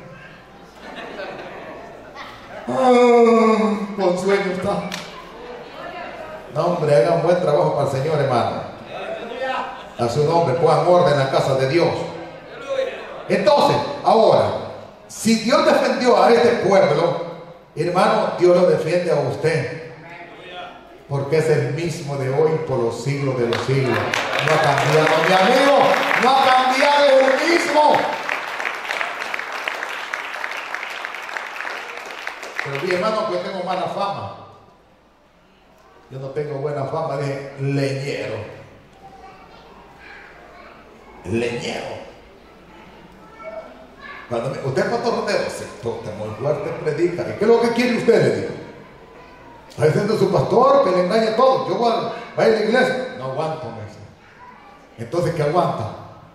Con sueño está. No, hombre, hagan buen trabajo para el Señor, hermano. A su nombre, pongan orden en la casa de Dios. Entonces, ahora, si Dios defendió a este pueblo, hermano, Dios lo defiende a usted. Porque es el mismo de hoy por los siglos de los siglos. No ha cambiado, mi amigo. No ha cambiado, el mismo. Pero Y hermano, que tengo mala fama. Yo no tengo buena fama de leñero. Leñero. Cuando usted es pastor Rodero, usted muy fuerte predica. ¿Y qué es lo que quiere usted? Le digo. Está diciendo su pastor que le engañe todo. Yo voy a ir a la iglesia. No aguanto, me dice. Entonces, ¿qué aguanta?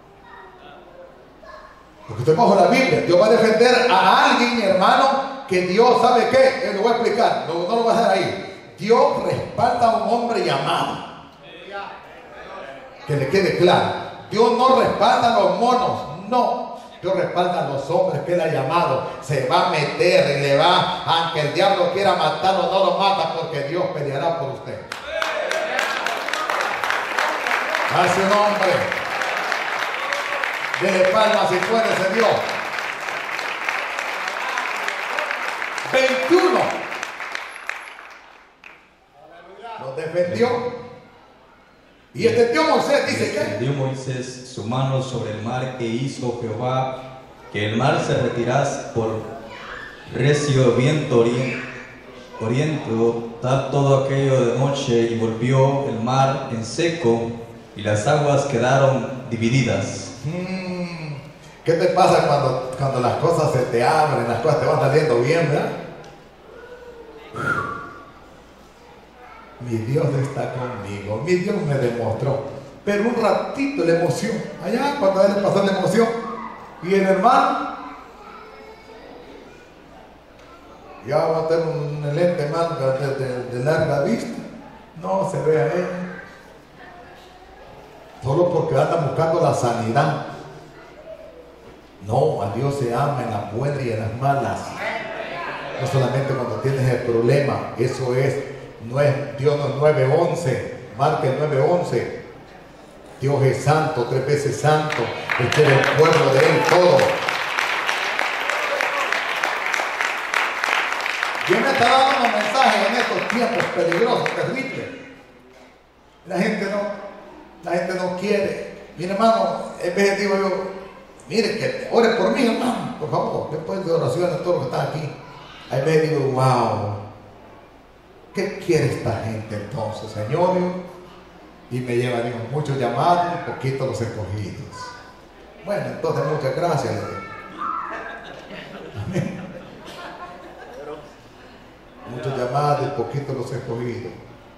Porque usted bajo la Biblia. Dios va a defender a alguien, hermano, que Dios sabe qué. Lo voy a explicar. No lo voy a dejar ahí. Dios respalda a un hombre llamado. Que le quede claro. Dios no respalda a los monos. No. Dios respalda a los hombres que Él ha llamado. Se va a meter y le va, aunque el diablo quiera matarlo, no lo mata, porque Dios peleará por usted. A su nombre. Dele palmas si puede ese Dios. 21. Lo defendió. Y extendió Moisés, dice que extendió Moisés su mano sobre el mar e hizo Jehová que el mar se retirase por recio viento oriento, tal todo aquello de noche, y volvió el mar en seco, y las aguas quedaron divididas. ¿Qué te pasa cuando las cosas se te abren, las cosas te van saliendo bien, verdad? Mi Dios está conmigo, mi Dios me demostró. Pero un ratito la emoción, allá cuando a él le pasó la emoción, y el hermano, ya va a tener un lente más de larga vista, no se ve a él, solo porque anda buscando la sanidad. No, a Dios se ama en las buenas y en las malas, no solamente cuando tienes el problema. Eso es. No es, Dios no es 9:11, marca el 9:11. Dios es santo, 3 veces santo. Él quiere el pueblo de Él todo. Dios me está dando unos mensajes en estos tiempos peligrosos, terribles. La gente no quiere. Mire, hermano, en vez de digo yo, mire, que ore por mí, hermano, por favor. Después de oraciones, todos los que están aquí. A veces digo, wow. ¿Qué quiere esta gente entonces, Señor? Y me lleva, digo, muchos llamados, poquitos los escogidos. Bueno, entonces muchas gracias. Amén. Muchos llamados, poquitos los escogidos.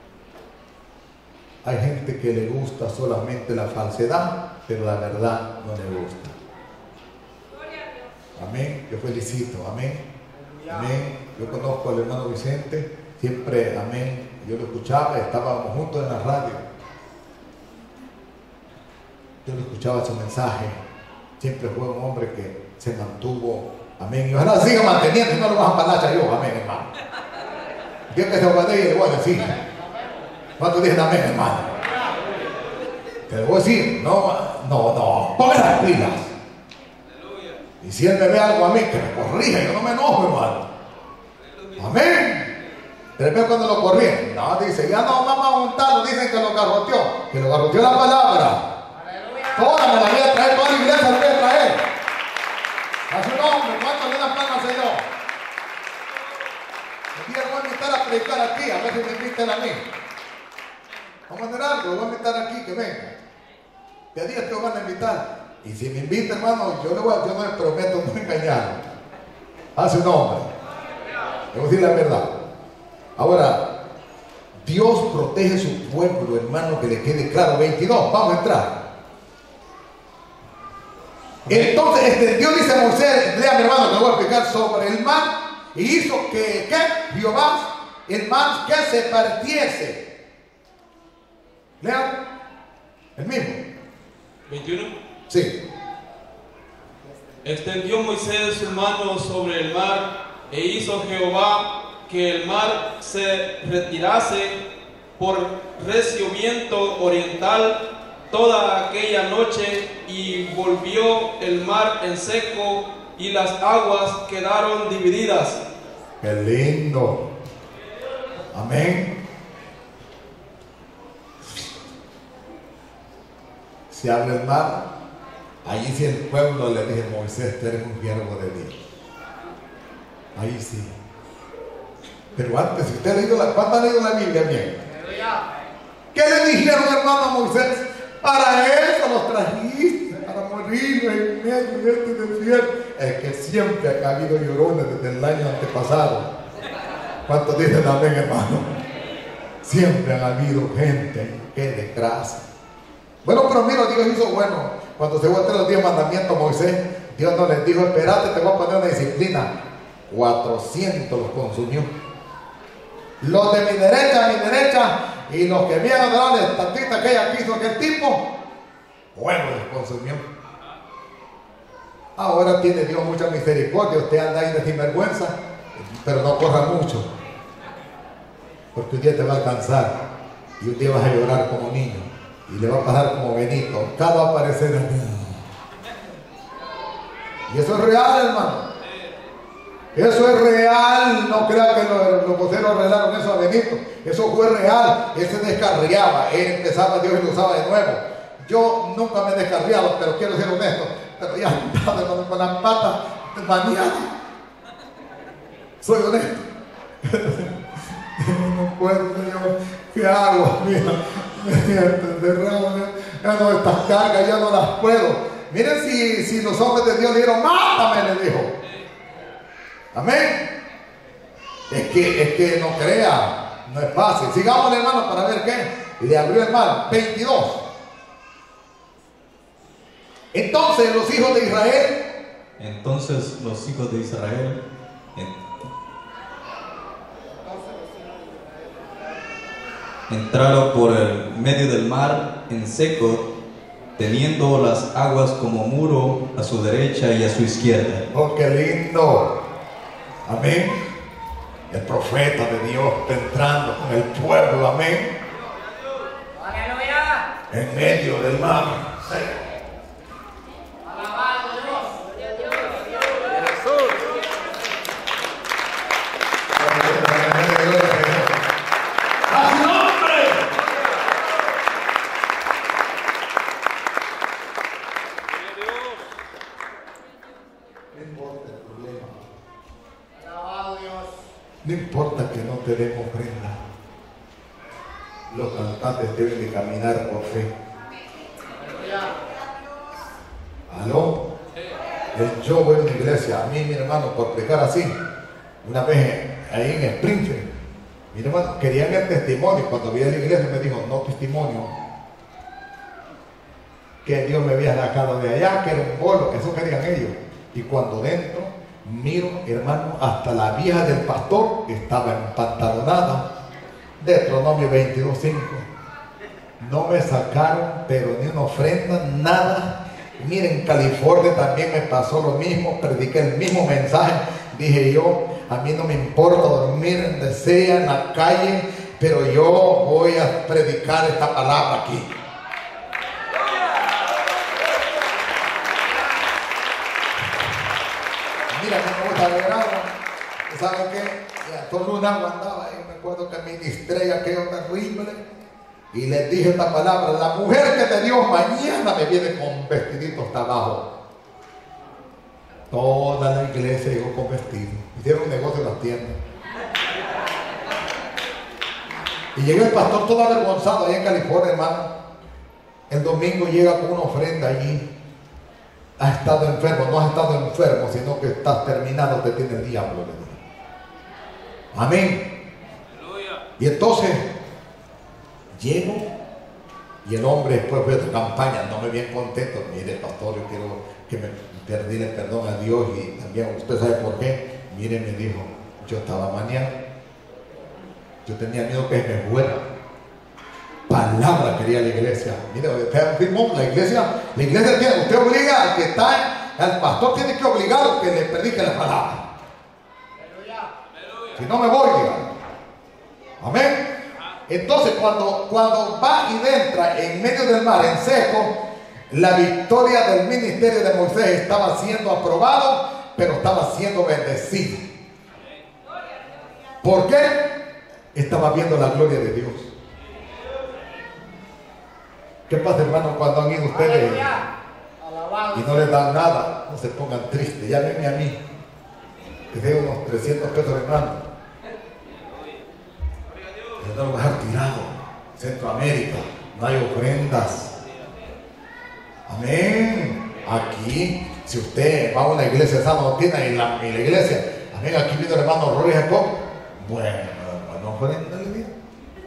Hay gente que le gusta solamente la falsedad, pero la verdad no le gusta. Amén. Yo felicito. Amén. Amén. Yo conozco al hermano Vicente. Siempre, amén, yo lo escuchaba, estábamos juntos en la radio. Yo lo escuchaba su mensaje. Siempre fue un hombre que se mantuvo, amén. Y ojalá siga manteniendo y no lo vas a palacha yo, amén, hermano. Dios que se guarde y le voy a decir. ¿Cuántos dicen amén, hermano? Te lo voy a decir, no, ponme las pilas. Y si él me ve algo a mí, que me corrija, yo no me enojo, hermano. Amén. Pero veo cuando lo corrieron. No, dice, ya no vamos a montarlo. Dicen que lo garroteó. Que lo garroteó la palabra. Toda me la voy a traer, toda la iglesia la voy a traer. A su nombre, ¿cuántos le dan palmas, Señor? Un día voy a invitar a predicar aquí, a ver si me invitan a mí. Vamos a hacer algo, lo voy a invitar aquí, que venga. De a día te van a invitar. Y si me invita, hermano, yo no me prometo no engañar. A su nombre. Debo decir la verdad. Ahora, Dios protege su pueblo, hermano, que le quede claro. 22, vamos a entrar. Entonces extendió, dice Moisés, lea mi hermano, que lo voy a explicar, sobre el mar, y hizo que Jehová, el mar que se partiese. Lean, el mismo. 21. Sí. Extendió Moisés su mano sobre el mar e hizo Jehová que el mar se retirase por recio viento oriental toda aquella noche, y volvió el mar en seco y las aguas quedaron divididas. Qué lindo. Amén. Se abre el mar. Allí sí el pueblo le dije, Moisés, tú eres un siervo de Dios. Ahí sí. Pero antes, si usted ha leído ¿cuánto ha leído la Biblia bien? Aleluya. ¿Qué le dijeron, hermano, a Moisés? Para eso los trajiste, para morir en medio de este desierto. Es que siempre ha habido llorones desde el año antepasado. ¿Cuántos dicen amén, hermano? Siempre ha habido gente. Qué desgracia. Bueno, pero mira, Dios hizo bueno. Cuando se fue a los 10 mandamientos, Moisés, Dios no les dijo, espérate, te voy a poner una disciplina. 400 los consumió. Los de mi derecha, y los que habían adorado la estatuita aquella que hizo aquel tipo, bueno, los consumió. Ahora tiene Dios mucha misericordia. Usted anda ahí de sinvergüenza, pero no corra mucho, porque un día te va a alcanzar y un día vas a llorar como niño y le va a pasar como Benito. Cada va a aparecer aquí. Y eso es real, hermano. Eso es real. No crea que los voceros arreglaron eso a Benito. Eso fue real. Él se descarriaba. Él empezaba, Dios y lo usaba de nuevo. Yo nunca me he descarriado, pero quiero ser honesto. Pero ya con las patas mañana. Soy honesto. No puedo, Señor. ¿Qué hago? Mira, me siento encerrado. Ya no, estas cargas ya no las puedo. Miren si los hombres de Dios le dijeron, mátame, le dijo. Amén. Es que no crea, no es fácil. Sigamos, hermano, para ver qué. Le abrió el mar. 22. Entonces los hijos de Israel. Entraron por el medio del mar en seco, teniendo las aguas como muro a su derecha y a su izquierda. Oh, qué lindo. Amén. El profeta de Dios está entrando con el pueblo. Amén. Aleluya. En medio del mar. Alabado Dios. ¡A su nombre! No importa el problema. Alabado Dios. No importa que no te demos ofrenda. Los cantantes deben de caminar por fe. Aleluya. ¿Aló? Yo voy a una iglesia. A mí, mi hermano, por explicar así, una vez ahí en Springfield, mi hermano, querían el testimonio. Cuando vi a la iglesia me dijo, no testimonio, que Dios me había sacado de allá, que era un bolo, eso querían ellos. Y cuando dentro, miro, hermano, hasta la vieja del pastor estaba empantalonada. Deuteronomio 22:5. No me sacaron, pero ni una ofrenda, nada. Miren, en California también me pasó lo mismo, prediqué el mismo mensaje. Dije yo, a mí no me importa dormir en donde sea, en la calle, pero yo voy a predicar esta palabra aquí. Mira, me gusta beber agua. ¿Saben qué? Solo un agua andaba y me acuerdo que ministré aquello terrible. Y les dije esta palabra, la mujer que te dio mañana me viene con vestiditos hasta abajo. Toda la iglesia llegó con vestidos. Hicieron un negocio en las tiendas. Y llega el pastor todo avergonzado allá en California, hermano. El domingo llega con una ofrenda allí. Has estado enfermo, no has estado enfermo, sino que estás terminado, te tiene el diablo. Amén. Y entonces llego y el hombre después de otra campaña, andame bien contento. Mire, pastor, yo quiero que me pedirle perdón a Dios y también usted sabe por qué. Mire, me dijo, yo estaba mañana, yo tenía miedo que me fuera. Palabra quería la iglesia. Mire, usted firmó la iglesia tiene, usted obliga al que está, al pastor tiene que obligar que le predique la palabra. Si no me voy, diga. Amén. Entonces cuando va y entra en medio del mar en seco, la victoria del ministerio de Moisés estaba siendo aprobado, pero estaba siendo bendecido. ¿Por qué? Estaba viendo la gloria de Dios. ¿Qué pasa, hermano, cuando han ido ustedes y no les dan nada? No se pongan tristes. Llámenme a mí, que tengo unos 300 pesos, hermano. Es un lugar tirado. Centroamérica, no hay ofrendas. Amén. Aquí, si usted va a una iglesia de San Agustín y la iglesia, amén, aquí vino el hermano Rory Jacob. Bueno, no ofrenda le digo.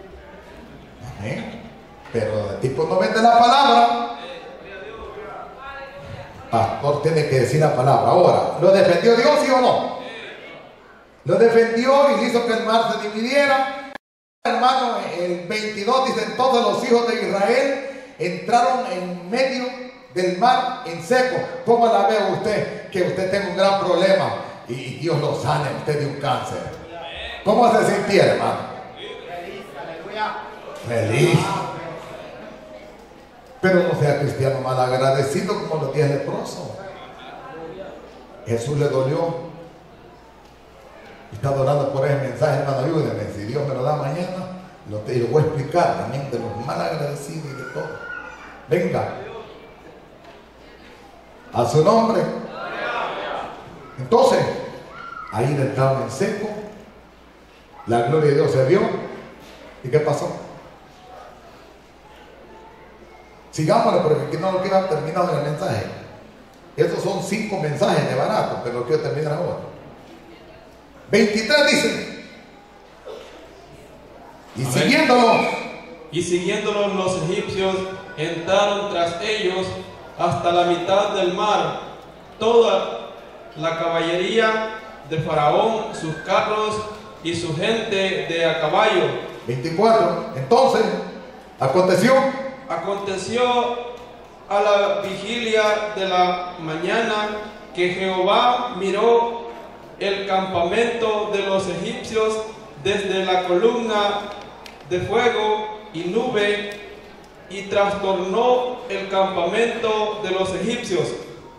Amén. Pero el tipo no vende la palabra. Pastor tiene que decir la palabra. Ahora, ¿lo defendió Dios, sí o no? Lo defendió y hizo que el mar se dividiera. Hermano, el 22 dice: entonces los hijos de Israel entraron en medio del mar en seco. ¿Cómo la ve usted? Que usted tenga un gran problema y Dios lo sane a usted de un cáncer. ¿Cómo se sintiera, hermano? Feliz. Pero no sea cristiano malagradecido como los 10 leprosos. Jesús le dolió. Está orando por ese mensaje, hermano. Ayúdeme. Si Dios me lo da mañana, lo voy a explicar también de los malagradecidos y de todo. Venga. A su nombre. Entonces, ahí entraron en seco. La gloria de Dios se vio. ¿Y qué pasó? Sigámosle porque aquí no lo quiero terminar en el mensaje. Estos son 5 mensajes de barato, pero lo quiero terminar ahora. 23 dice: y siguiéndolos los egipcios entraron tras ellos hasta la mitad del mar, toda la caballería de Faraón, sus carros y su gente de a caballo. 24. Entonces aconteció a la vigilia de la mañana que Jehová miró el campamento de los egipcios desde la columna de fuego y nube y trastornó el campamento de los egipcios.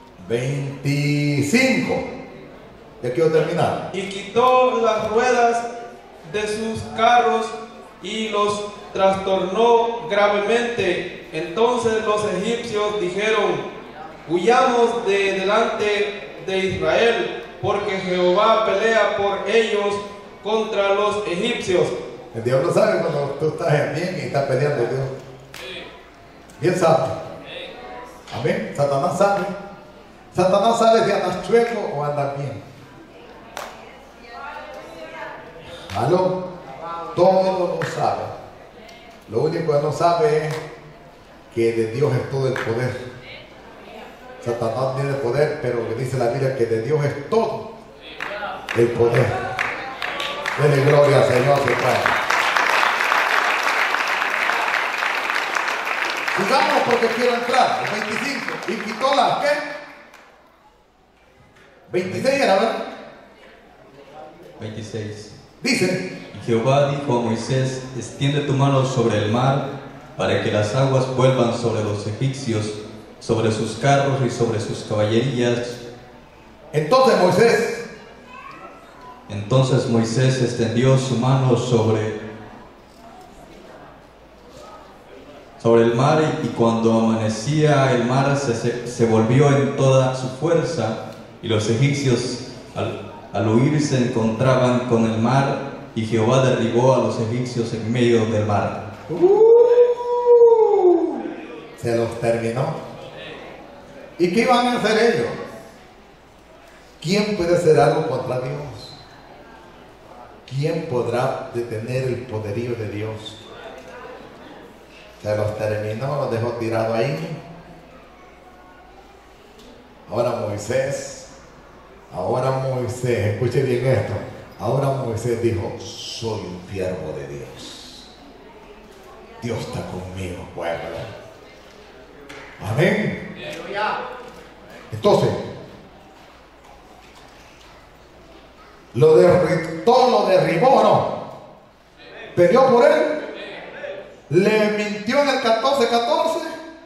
25. Ya quiero terminar. Y quitó las ruedas de sus carros y los trastornó gravemente. Entonces los egipcios dijeron: huyamos de delante de Israel, porque Jehová pelea por ellos contra los egipcios. El diablo sabe cuando tú estás bien y estás peleando Dios. Bien sabe. Amén. Satanás sabe. Satanás sabe si andas chueco o andas bien. ¿Aló? Todo lo sabe. Lo único que no sabe es que de Dios es todo el poder. Satanás tiene poder, pero dice la Biblia que de Dios es todo el poder. Dele gloria al Señor, su Padre. Sigamos porque quiero entrar. El 25. Y quitó las, ¿qué? 26 era, ¿verdad? 26. Dice: y Jehová dijo a Moisés: extiende tu mano sobre el mar, para que las aguas vuelvan sobre los egipcios, sobre sus carros y sobre sus caballerías. Entonces Moisés extendió su mano sobre el mar, y cuando amanecía el mar se volvió en toda su fuerza, y los egipcios al huir se encontraban con el mar, y Jehová derribó a los egipcios en medio del mar. Se los terminó. ¿Y qué iban a hacer ellos? ¿Quién puede hacer algo contra Dios? ¿Quién podrá detener el poderío de Dios? Se los terminó, los dejó tirado ahí. Ahora Moisés, escuche bien esto. Ahora Moisés dijo: soy un siervo de Dios. Dios está conmigo, pueblo. Amén. Entonces, todo lo derribó, ¿no? Peleó por él. Le mintió en el 14:14.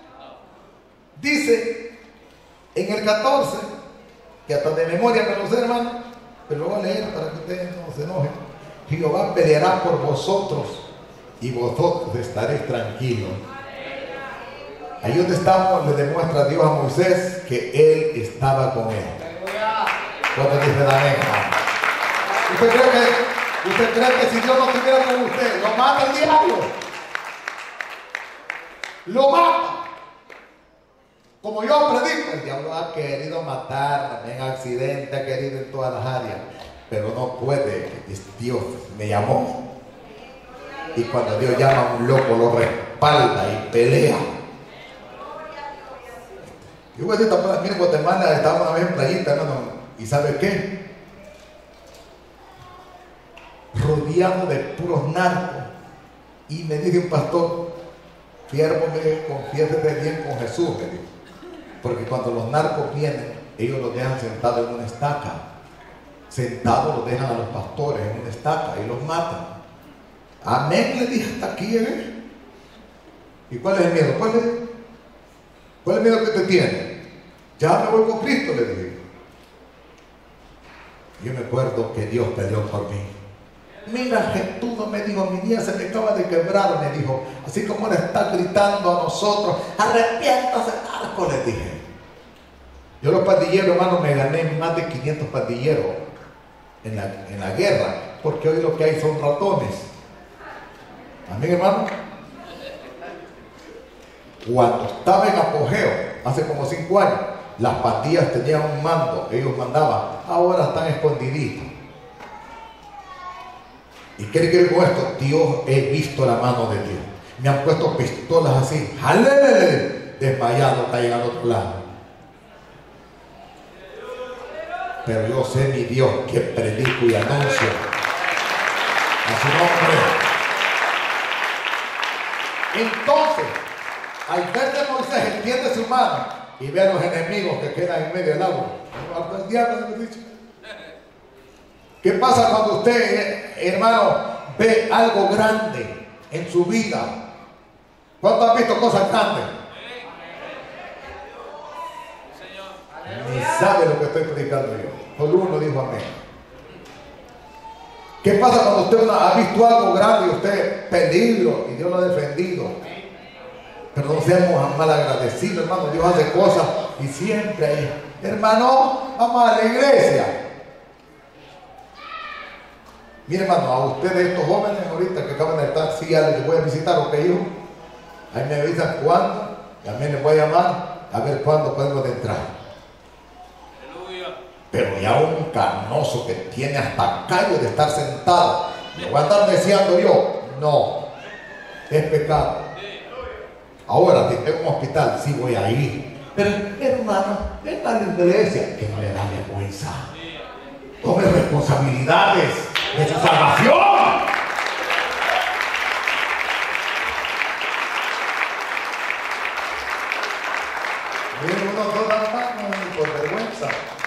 Dice en el 14, que hasta de memoria me lo sé, hermano, pero lo voy a leer para que ustedes no se enojen. Jehová peleará por vosotros y vosotros estaréis tranquilos. Ahí donde estamos le demuestra Dios a Moisés que él estaba con él. ¿Cuántos dicen amén? ¿Usted cree ¿Usted cree que si Dios no estuviera con usted, lo mata el diablo? Lo mata. Como yo predico, el diablo ha querido matarme en accidente, ha querido en todas las áreas, pero no puede. Dios me llamó. Y cuando Dios llama a un loco, lo respalda y pelea. Yo voy a decir, mire, en Guatemala estaba una vez en playita, hermano, y ¿sabe qué? Rodeado de puros narcos. Y me dice un pastor, siervo, confiésete bien con Jesús, me dijo. Porque cuando los narcos vienen, ellos los dejan sentados en una estaca. Sentados los dejan a los pastores en una estaca y los matan. Amén, le dije, hasta aquí, ¿eh? ¿Y cuál es el miedo? ¿Cuál es el miedo que usted tiene? Ya me voy con Cristo, le dije. Yo me acuerdo que Dios peleó por mí. Mira, Jesús me dijo, mi día se me acaba de quebrar, me dijo, así como le está gritando a nosotros, arrepiéntase, narco, le dije. Yo los pandilleros, hermano, me gané más de 500 pandilleros en la guerra, porque hoy lo que hay son ratones. Amén, hermano. Cuando estaba en apogeo, hace como 5 años, las pandillas tenían un mando, ellos mandaban, ahora están escondiditos. ¿Y qué quiere con esto? Dios, he visto la mano de Dios. Me han puesto pistolas así, jalele, desmayado, está llegando al otro lado. Pero yo sé mi Dios que predico y anuncio a su nombre. Entonces, al ver de Moisés, extiende su mano y ve a los enemigos que quedan en medio del agua. El diablo me ha dicho. ¿Qué pasa cuando usted, hermano, ve algo grande en su vida? ¿Cuántos han visto cosas grandes? Ni sabe lo que estoy predicando yo. Solo uno dijo amén. ¿Qué pasa cuando usted ha visto algo grande y usted peligro y Dios lo ha defendido? Pero no seamos mal agradecidos, hermano. Dios hace cosas y siempre hay. Hermano, vamos a la iglesia. Mire, hermano, a ustedes, estos jóvenes ahorita que acaban de estar, sí, ya les voy a visitar, ok, hijo. Ahí me avisan cuándo, también les voy a llamar a ver cuándo podemos entrar. Pero ya un carnoso que tiene hasta callo de estar sentado, ¿me voy a estar deseando yo? No, es pecado. Ahora, si tengo un hospital, sí voy a ir. Pero, hermano, ven a la iglesia, que no le da vergüenza. Tome responsabilidades de su salvación. Miren, unos dos manos por vergüenza.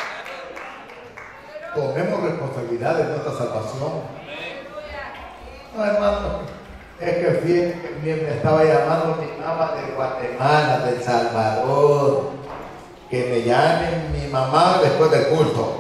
Tomemos responsabilidades de nuestra salvación. No, hermano, es que fíjense que me estaba llamando mi mamá de Guatemala, de El Salvador, que me llamen mi mamá después del culto.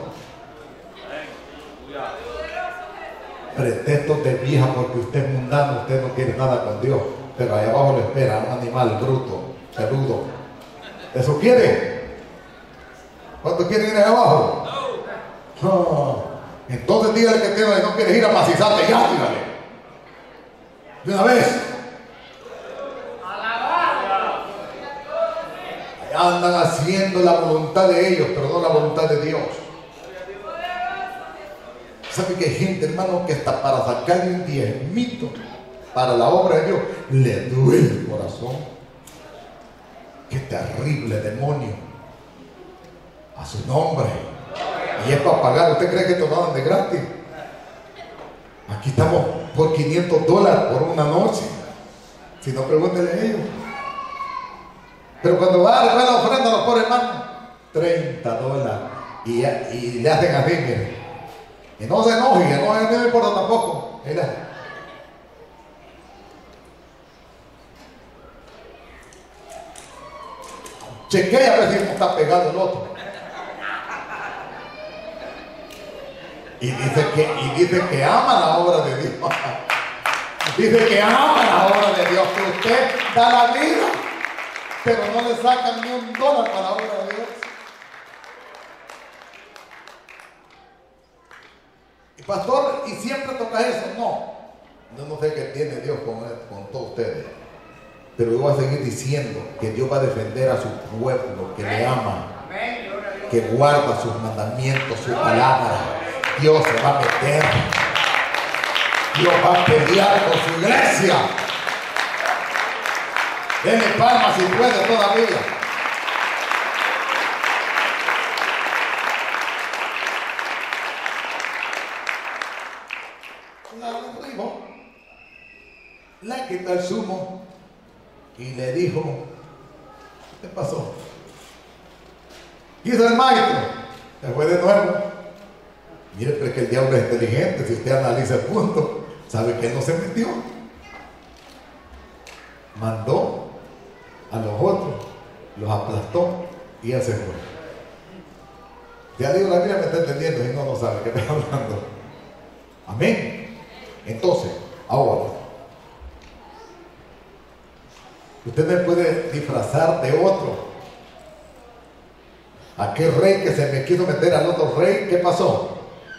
Pretextos de vieja porque usted es mundano, usted no quiere nada con Dios, pero ahí abajo le espera un animal bruto, peludo. ¿Eso quiere? ¿Cuánto quieren ir ahí abajo? No. Entonces dígale que no quieres ir a macizarte, ya dígale. De una vez. Allá andan haciendo la voluntad de ellos, pero no la voluntad de Dios. ¿Sabe que hay gente, hermano, que hasta para sacar un diezmito para la obra de Dios le duele el corazón? Qué terrible demonio. A su nombre. Y es para pagar. ¿Usted cree que esto no dan de gratis? Aquí estamos por $500 por una noche. Si no, pregúntenle a ellos. Pero cuando va a recoger la ofrenda, los pobres hermanos, $30. Y le hacen así, miren. Y no se enoje, no me importa tampoco. Mira. Chequea a ver si no está pegado el otro. Y dice que ama la obra de Dios. Dice que ama la obra de Dios, que usted da la vida, pero no le sacan ni $1 para la obra de Dios. pastor, y siempre toca eso. No sé qué tiene Dios con todos ustedes. Pero yo voy a seguir diciendo que Dios va a defender a su pueblo, que le ama, que guarda sus mandamientos, su palabra. Dios se va a meter. Dios va a pelear con su iglesia. Denle palmas si puede todavía. Le quitó el sumo y le dijo: ¿qué pasó? Hizo el maestro, se fue de nuevo. Mire, pero es que el diablo es inteligente. Si usted analiza el punto, sabe que él no se metió. Mandó a los otros, los aplastó y él se fue. Ya digo, la Biblia me está entendiendo y no sabe qué está hablando. Amén. Entonces, ahora, usted me puede disfrazar de otro. Aquel rey que se me quiso meter al otro rey, ¿qué pasó?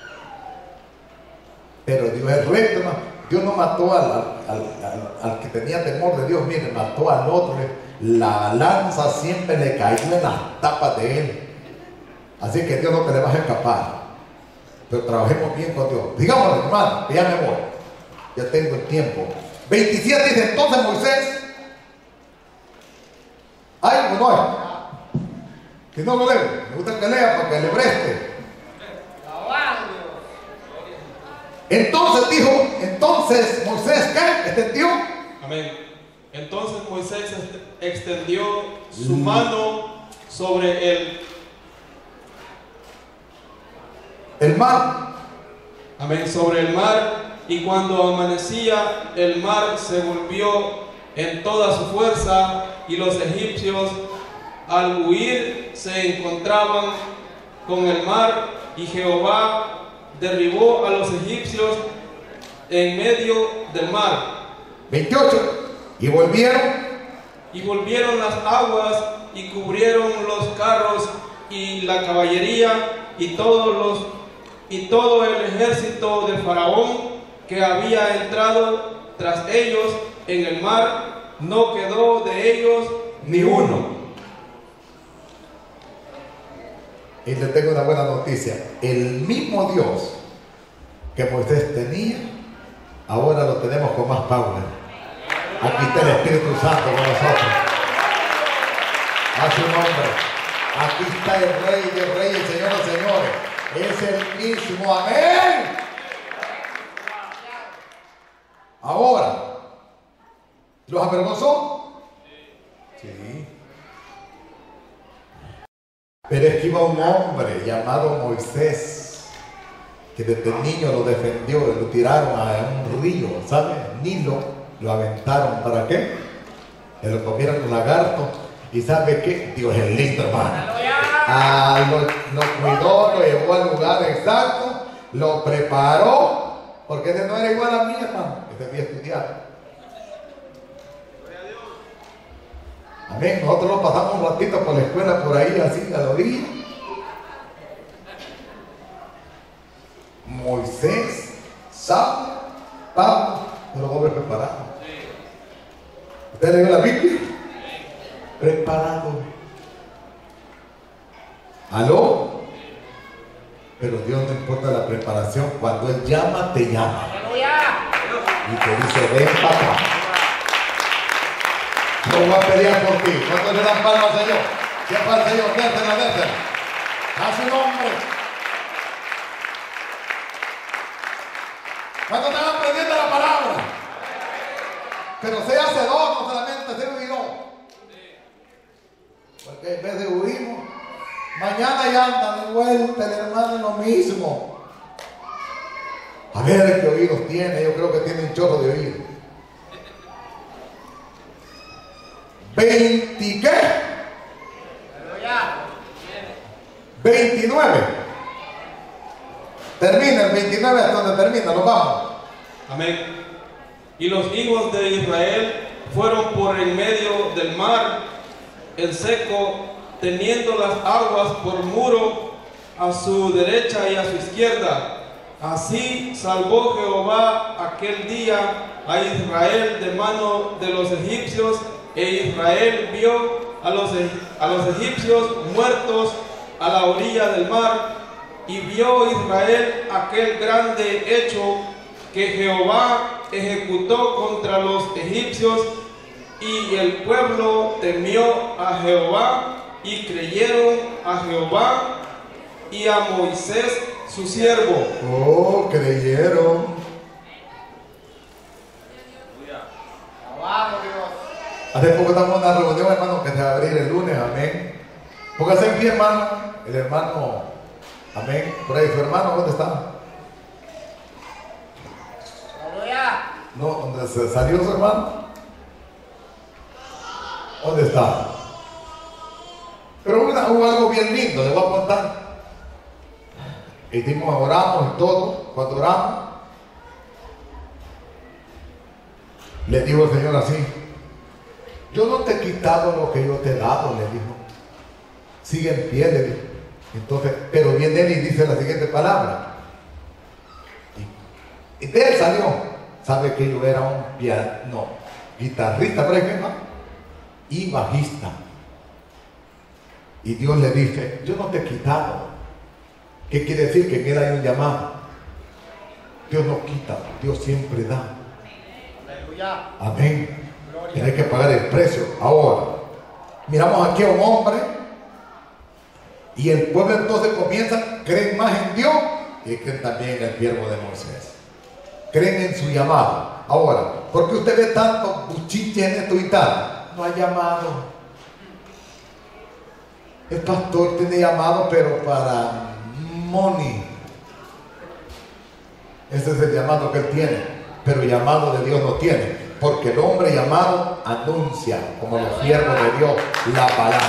Pero Dios es recto, hermano. Dios no mató al que tenía temor de Dios, mire, mató al otro. La lanza siempre le cayó en las tapas de él. Así que Dios no te le vas a escapar. Pero trabajemos bien con Dios. Digámosle, hermano, que ya me voy. Ya tengo el tiempo. 27 dice: entonces Moisés. ¿Hay o no hay? Si no lo leo, me gusta que lea para que le preste. Entonces dijo, Moisés, ¿qué? ¿Extendió? Amén. Entonces Moisés extendió su mano sobre el mar. Amén, sobre el mar, y cuando amanecía, el mar se volvió en toda su fuerza, y los egipcios al huir se encontraban con el mar, y Jehová derribó a los egipcios en medio del mar. 28. Y volvieron las aguas y cubrieron los carros y la caballería y todo el ejército de Faraón que había entrado tras ellos en el mar, no quedó de ellos ni uno. Y le tengo una buena noticia. El mismo Dios que Moisés tenía, ahora lo tenemos con más power. Aquí está el Espíritu Santo con nosotros. A su nombre. Aquí está el Rey de Reyes, el Señor de Señores. Es el mismo. Amén. Ahora, ¿los avergonzó? Sí. Pero es que iba un hombre llamado Moisés, que desde niño lo defendió, lo tiraron a un río, ¿sabe? Nilo, lo aventaron, ¿para qué? Que lo comieran los lagartos. ¿Y sabe qué? Dios es lindo, hermano. Lo cuidó, lo llevó al lugar exacto, lo preparó, porque ese no era igual a mí, hermano, que debía estudiar. Amén. Nosotros nos pasamos un ratito por la escuela, por ahí, así, a la orilla. Moisés, Saulo, Pablo, los hombres preparados. ¿Usted leyó la Biblia? Preparado. ¿Aló? Pero Dios no importa la preparación. Cuando Él llama, te llama. Y te dice: ven, papá. No voy a pelear por ti. ¿Cuántos le dan palmas al Señor? Siempre al Señor, désela. A su nombre. ¿Cuántos están aprendiendo la palabra? Pero sea hacedor, no solamente ser huidor. Porque en vez de huimos, mañana ya anda de vuelta el hermano en lo mismo. A ver qué oídos tiene. Yo creo que tiene un chorro de oídos. 20, ¿qué? 29. Termina el 29 hasta donde termina, nos vamos. Amén. Y los hijos de Israel fueron por en medio del mar, el seco, teniendo las aguas por muro a su derecha y a su izquierda, Así salvó Jehová aquel día a Israel de mano de los egipcios, e Israel vio a los egipcios muertos a la orilla del mar, y vio Israel aquel grande hecho que Jehová ejecutó contra los egipcios, y el pueblo temió a Jehová y creyeron a Jehová y a Moisés su siervo. Oh, creyeron. Alabado Dios. Hace poco estamos en una reunión, hermano, que se va a abrir el lunes, amén. Póngase en pie, hermano. El hermano, amén. Por ahí, su hermano, ¿dónde está? Aleluya. No, ¿dónde se salió su hermano? ¿Dónde está? Pero hubo algo bien lindo, le voy a contar. Oramos y todo. Cuando oramos, le dijo el Señor así: yo no te he quitado lo que yo te he dado, le dijo. Sigue en pie, le dijo. Entonces, pero viene él y dice la siguiente palabra. Y de él salió. Sabe que yo era un guitarrista, por ejemplo, y bajista. Y Dios le dice: yo no te he quitado. ¿Qué quiere decir? Que en él hay un llamado. Dios no quita, Dios siempre da. Aleluya. Amén. Tiene que pagar el precio. Ahora, miramos aquí a un hombre, y el pueblo entonces comienza, creen más en Dios y creen también en el siervo de Moisés. Creen en su llamado. Ahora, ¿por qué usted ve tanto buchiche en esto y tal? No hay llamado. El pastor tiene llamado, pero para money. Ese es el llamado que él tiene, pero llamado de Dios no tiene, porque el hombre llamado anuncia, como los siervos de Dios, la palabra.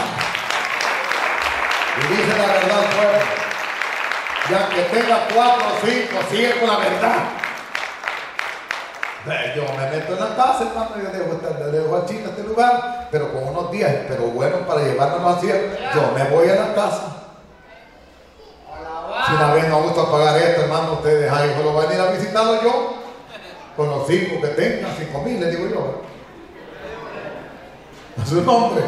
Y dice la verdad al pueblo. Y aunque tenga 4 o 5, sigue con la verdad. Yo me meto en la casa, hermano, y le dejo a China este lugar, pero con unos días, pero bueno, para llevárnoslo a cielo, yo me voy a la casa. Si una vez no gusta pagar esto, hermano, ustedes ahí solo van a ir a visitarlo yo, con los 5 que tengan, 5,000, le digo yo. A su nombre.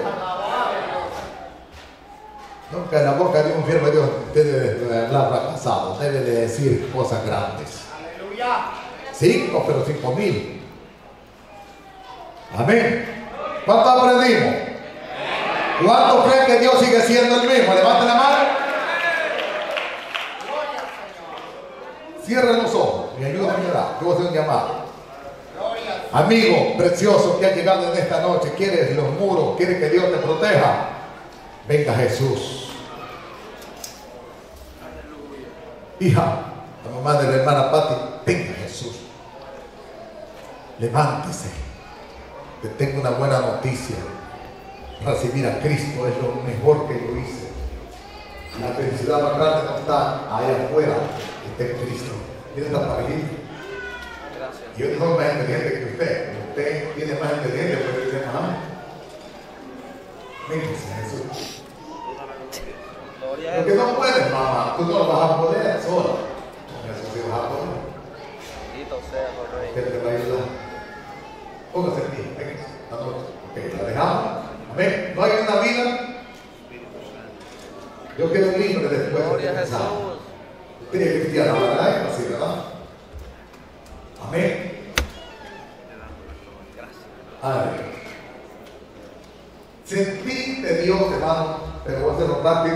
Nunca en la boca de un siervo de Dios debe de hablar fracasado, debe de decir cosas grandes. Aleluya. 5, pero 5,000. Amén. ¿Cuánto aprendimos? ¿Cuánto creen que Dios sigue siendo el mismo? Levanten la mano. Cierren los ojos y ayúdenme a orar. Yo voy a hacer un llamado. Amigo precioso que ha llegado en esta noche, ¿quieres los muros? ¿Quieres que Dios te proteja? Venga Jesús. Hija, la mamá de la hermana Patti, venga Jesús. Levántese. Te tengo una buena noticia. Recibir a Cristo es lo mejor que yo hice. La felicidad más grande no está allá afuera, está en Cristo. Tiene esta parejita. Yo no soy más inteligente que usted. Usted tiene más inteligente porque usted más. Véngase Jesús. Porque no puedes, mamá. Tú no lo vas a poder sola. Jesús sí vas a poder. ¿Qué te va a ayudar? Póngase en pie. Venga. Ok, la dejamos. Amén. No hay una vida. Yo quiero un libro después. Gloria a Jesús. Usted es cristiano, ¿verdad? Así, ¿verdad? Amén. Amén. Sentí de Dios, hermano, pero voy a hacerlo rápido.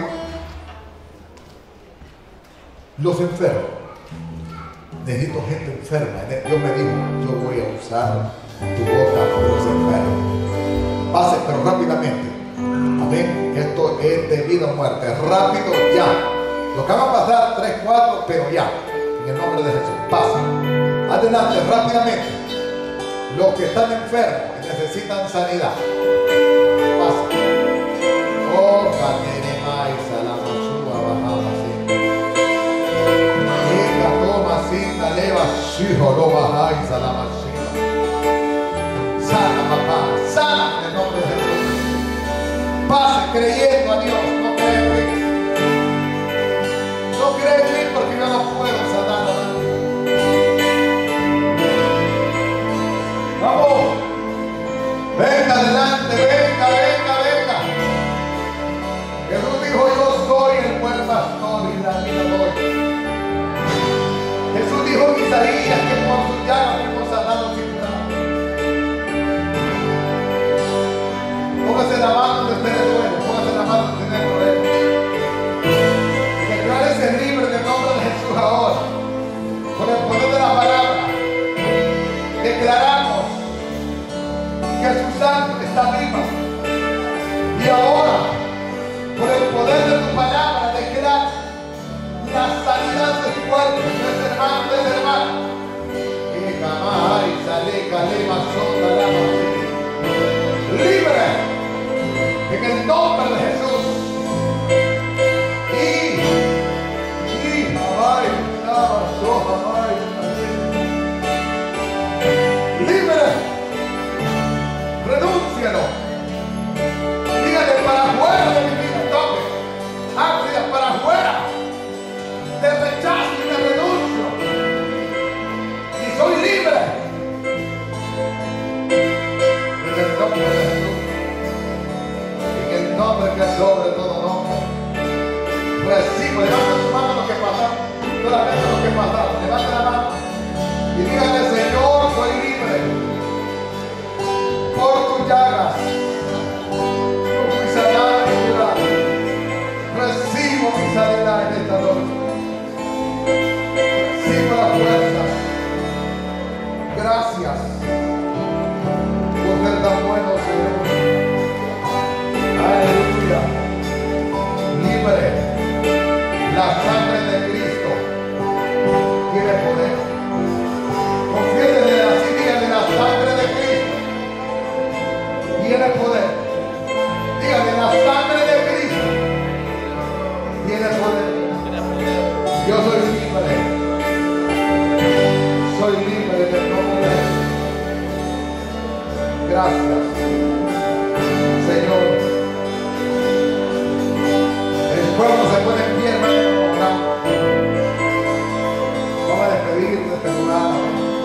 Los enfermos. Necesito gente enferma. Dios me dijo, yo voy a usar tu boca por los enfermos. Pase, pero rápidamente. Amén. Esto es de vida o muerte. Rápido, ya. Lo que va a pasar, 3, 4, pero ya. En el nombre de Jesús. Pasa. Adelante, rápidamente. Los que están enfermos y necesitan sanidad. Pasa. Oh, Canere Maisa, la Masúa, bajaba así. Llega, toma, cinta, leva, hijo, lo bajáis a la Masúa. Sana, papá, sana en el nombre de Jesús. Pase creyendo a Dios, no cree en mí. No cree en mí porque yo no puedo sanar a nadie. sanidad y la doy. Jesús dijo en Isaías que por sus llagas fuimos sanados y curados. Póngase la mano donde usted le duele, póngase la mano donde tiene problema. Declárese libre en el nombre de Jesús ahora. Con el poder de la palabra. Declaramos que su sangre está viva. Y ahora, por el poder de tu palabra, declara la sanidad de tu cuerpo, de ese hermano, de esa hermana. Que jamás sale, calema, sonda, lama. Libre en el nombre de Jesús. Y jamás, libre. Renúncialo. Dígale para afuera de mi vida. Toque. Ábrela para afuera. Te rechazo y me renuncio. Y soy libre. En el nombre de Jesús. En el nombre que es sobre todo nombre. Recibo. Levanta tu mano lo que pasaron. Solamente lo que pasaron. Levanta la mano. Y dígale, Señor, soy libre. Por tus llagas. Yo fui sanado y curado. Recibo mi sanidad en esta noche. Recibo la fuerza. Gracias por ser tan bueno, Señor. Aleluya. Libre. La sangre de Cristo tiene poder. Confiésele así, dígale, la sangre de Cristo tiene poder. Dígale, la sangre de Cristo tiene poder. Yo soy libre. Soy libre del nombre de Jesús. Gracias, Señor. El pueblo se pone en pie, hermano. Vamos a despedir de este lugar.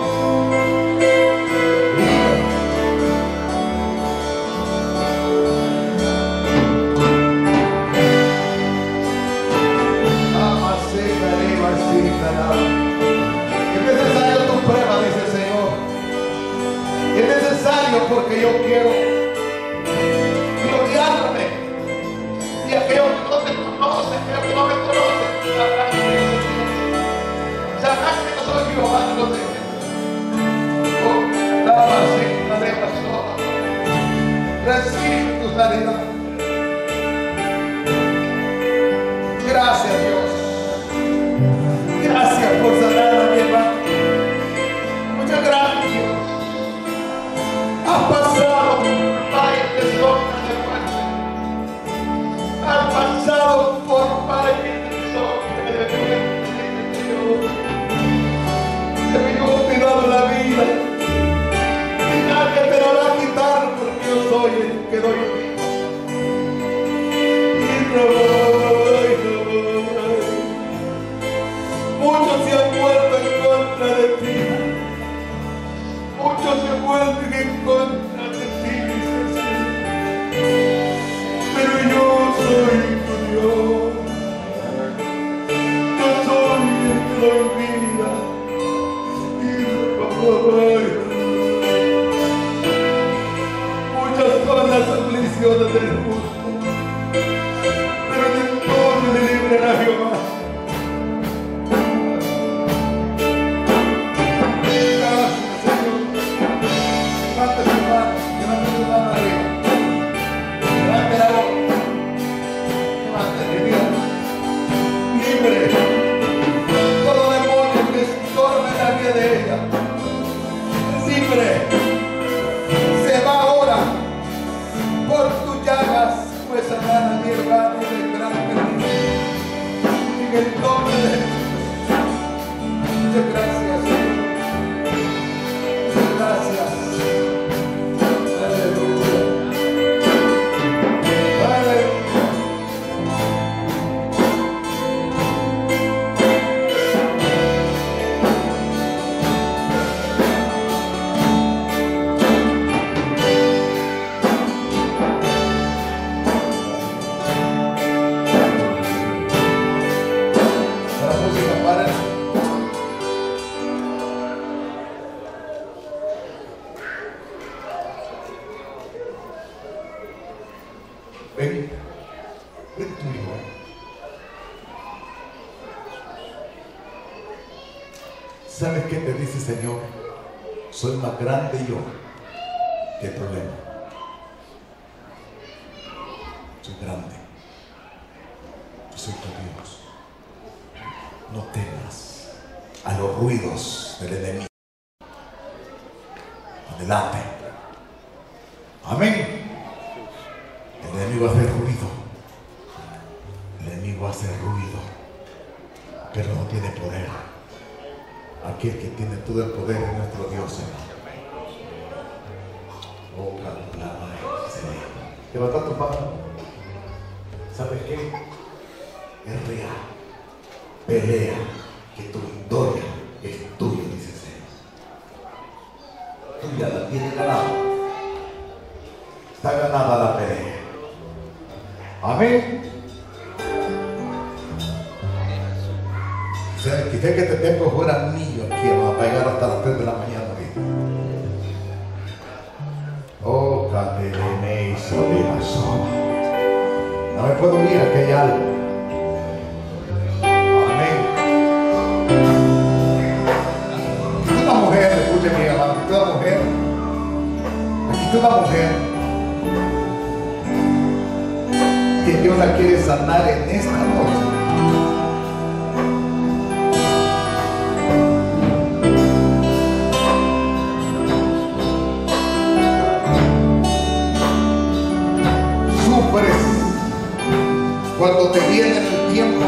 Es necesario tu prueba, dice el Señor. Es necesario porque yo quiero gloriarme. Y aquellos que no te conocen, que no me conocen, sabrán que no soy Jehová, no sé. Oh, la vacina de pastor. Recibe tu sanidad. Gracias, Dios. Gracias por sanar a mi hermano. Muchas gracias, Dios. Has pasado por valles de sombra de muerte. Has pasado por valles de sombra de muerte, Dios. Se me ha tirado la vida. Y nadie te la va a quitar porque yo soy el que doy vida. Y muchos se han muerto en contra de ti. Muchos se muerten en contra de ti, dice Señor. Pero yo soy tu Dios. Yo soy el que doy vida. Y muchas son las aflicciones Es tuyo. ¿Sabes qué te dice el Señor? Soy más grande yo que el problema. Soy grande. Yo soy tu Dios. No temas a los ruidos del enemigo. Adelante. Amén. El enemigo hace ruido. El enemigo hace ruido. Pero no tiene poder. Aquel que tiene todo el poder es nuestro Dios, hermano. Oh, levanta tu mano. ¿Sabes qué? Es real. Pelea, que tu victoria es tuya, dice el Señor. Tú ya la tienes ganada. Está ganada la pelea. Amén. O sea, quizás que este templo fuera niño aquí, vamos a llegar hasta las 3 de la mañana. Oh, Caterine, Solima, no me puedo ir, aquí hay algo. Amén. Aquí está una mujer, escuche mi hermano, aquí está una mujer. Aquí está una mujer que Dios la quiere sanar en esta noche. Cuando te viene el tiempo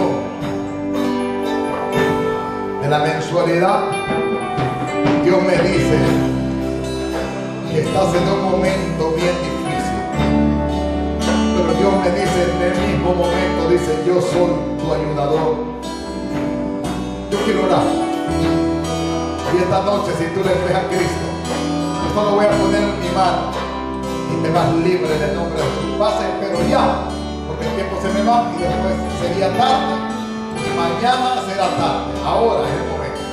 de la mensualidad, Dios me dice que estás en un momento bien difícil, pero Dios me dice en el mismo momento, dice, yo soy tu ayudador. Yo quiero orar, y esta noche, si tú le crees a Cristo, yo solo voy a poner en mi mano y te vas libre en el nombre de Jesús. Pase, pero ya, porque el tiempo se me va y después sería tarde y mañana será tarde. Ahora es el momento.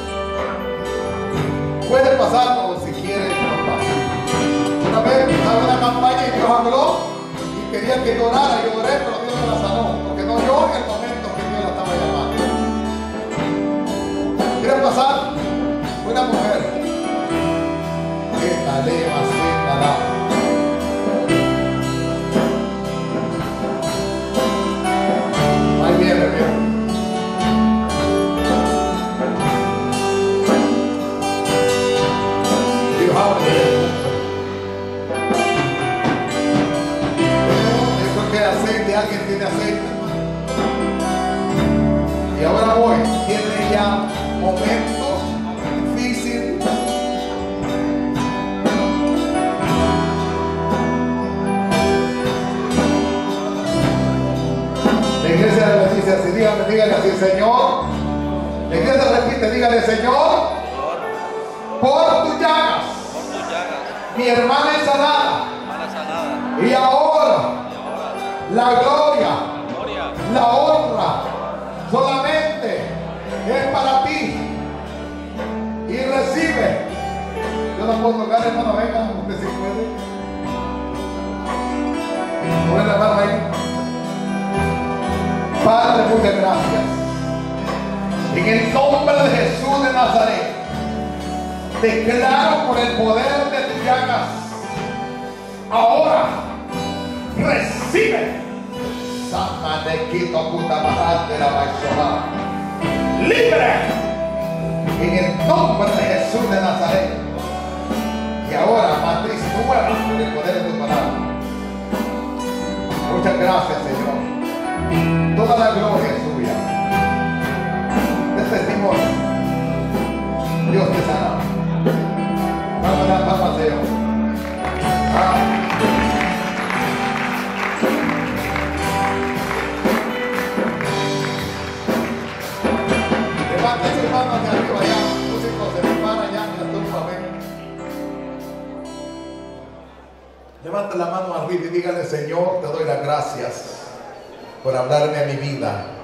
Puede pasar como si quiere que no pase. Una vez estaba en una campaña y Dios habló y quería que llorara. Yo lloré, pero Dios me la sanó, porque no lloró en el momento que Dios la estaba llamando. ¿Quiere pasar? Una mujer que la leva sin nada. Alguien tiene aceite, y ahora voy, tiene ya momentos difíciles. La iglesia le dice así, dígale así, Señor. La iglesia repite, dígale, Señor, por tus llagas mi hermana es sanada, y ahora la gloria, la honra, solamente es para ti. Y recibe. Yo no puedo tocar, hermano, venga, usted si puede. Pone la mano ahí. Padre, muchas gracias. En el nombre de Jesús de Nazaret, declaro por el poder de tus llagas, ahora recibe. Libre en el nombre de Jesús de Nazaret. Y ahora, matriz nueva por el poder de tu palabra. Muchas gracias, Señor. Toda la gloria es tuya. De testimonio, Dios te sana. Vamos a dar palmas a Dios. Levanta sus manos de arriba allá, músicos, se prepara allá en la tumba, ven. Levanta la mano arriba y dígale, Señor, te doy las gracias por hablarme a mi vida.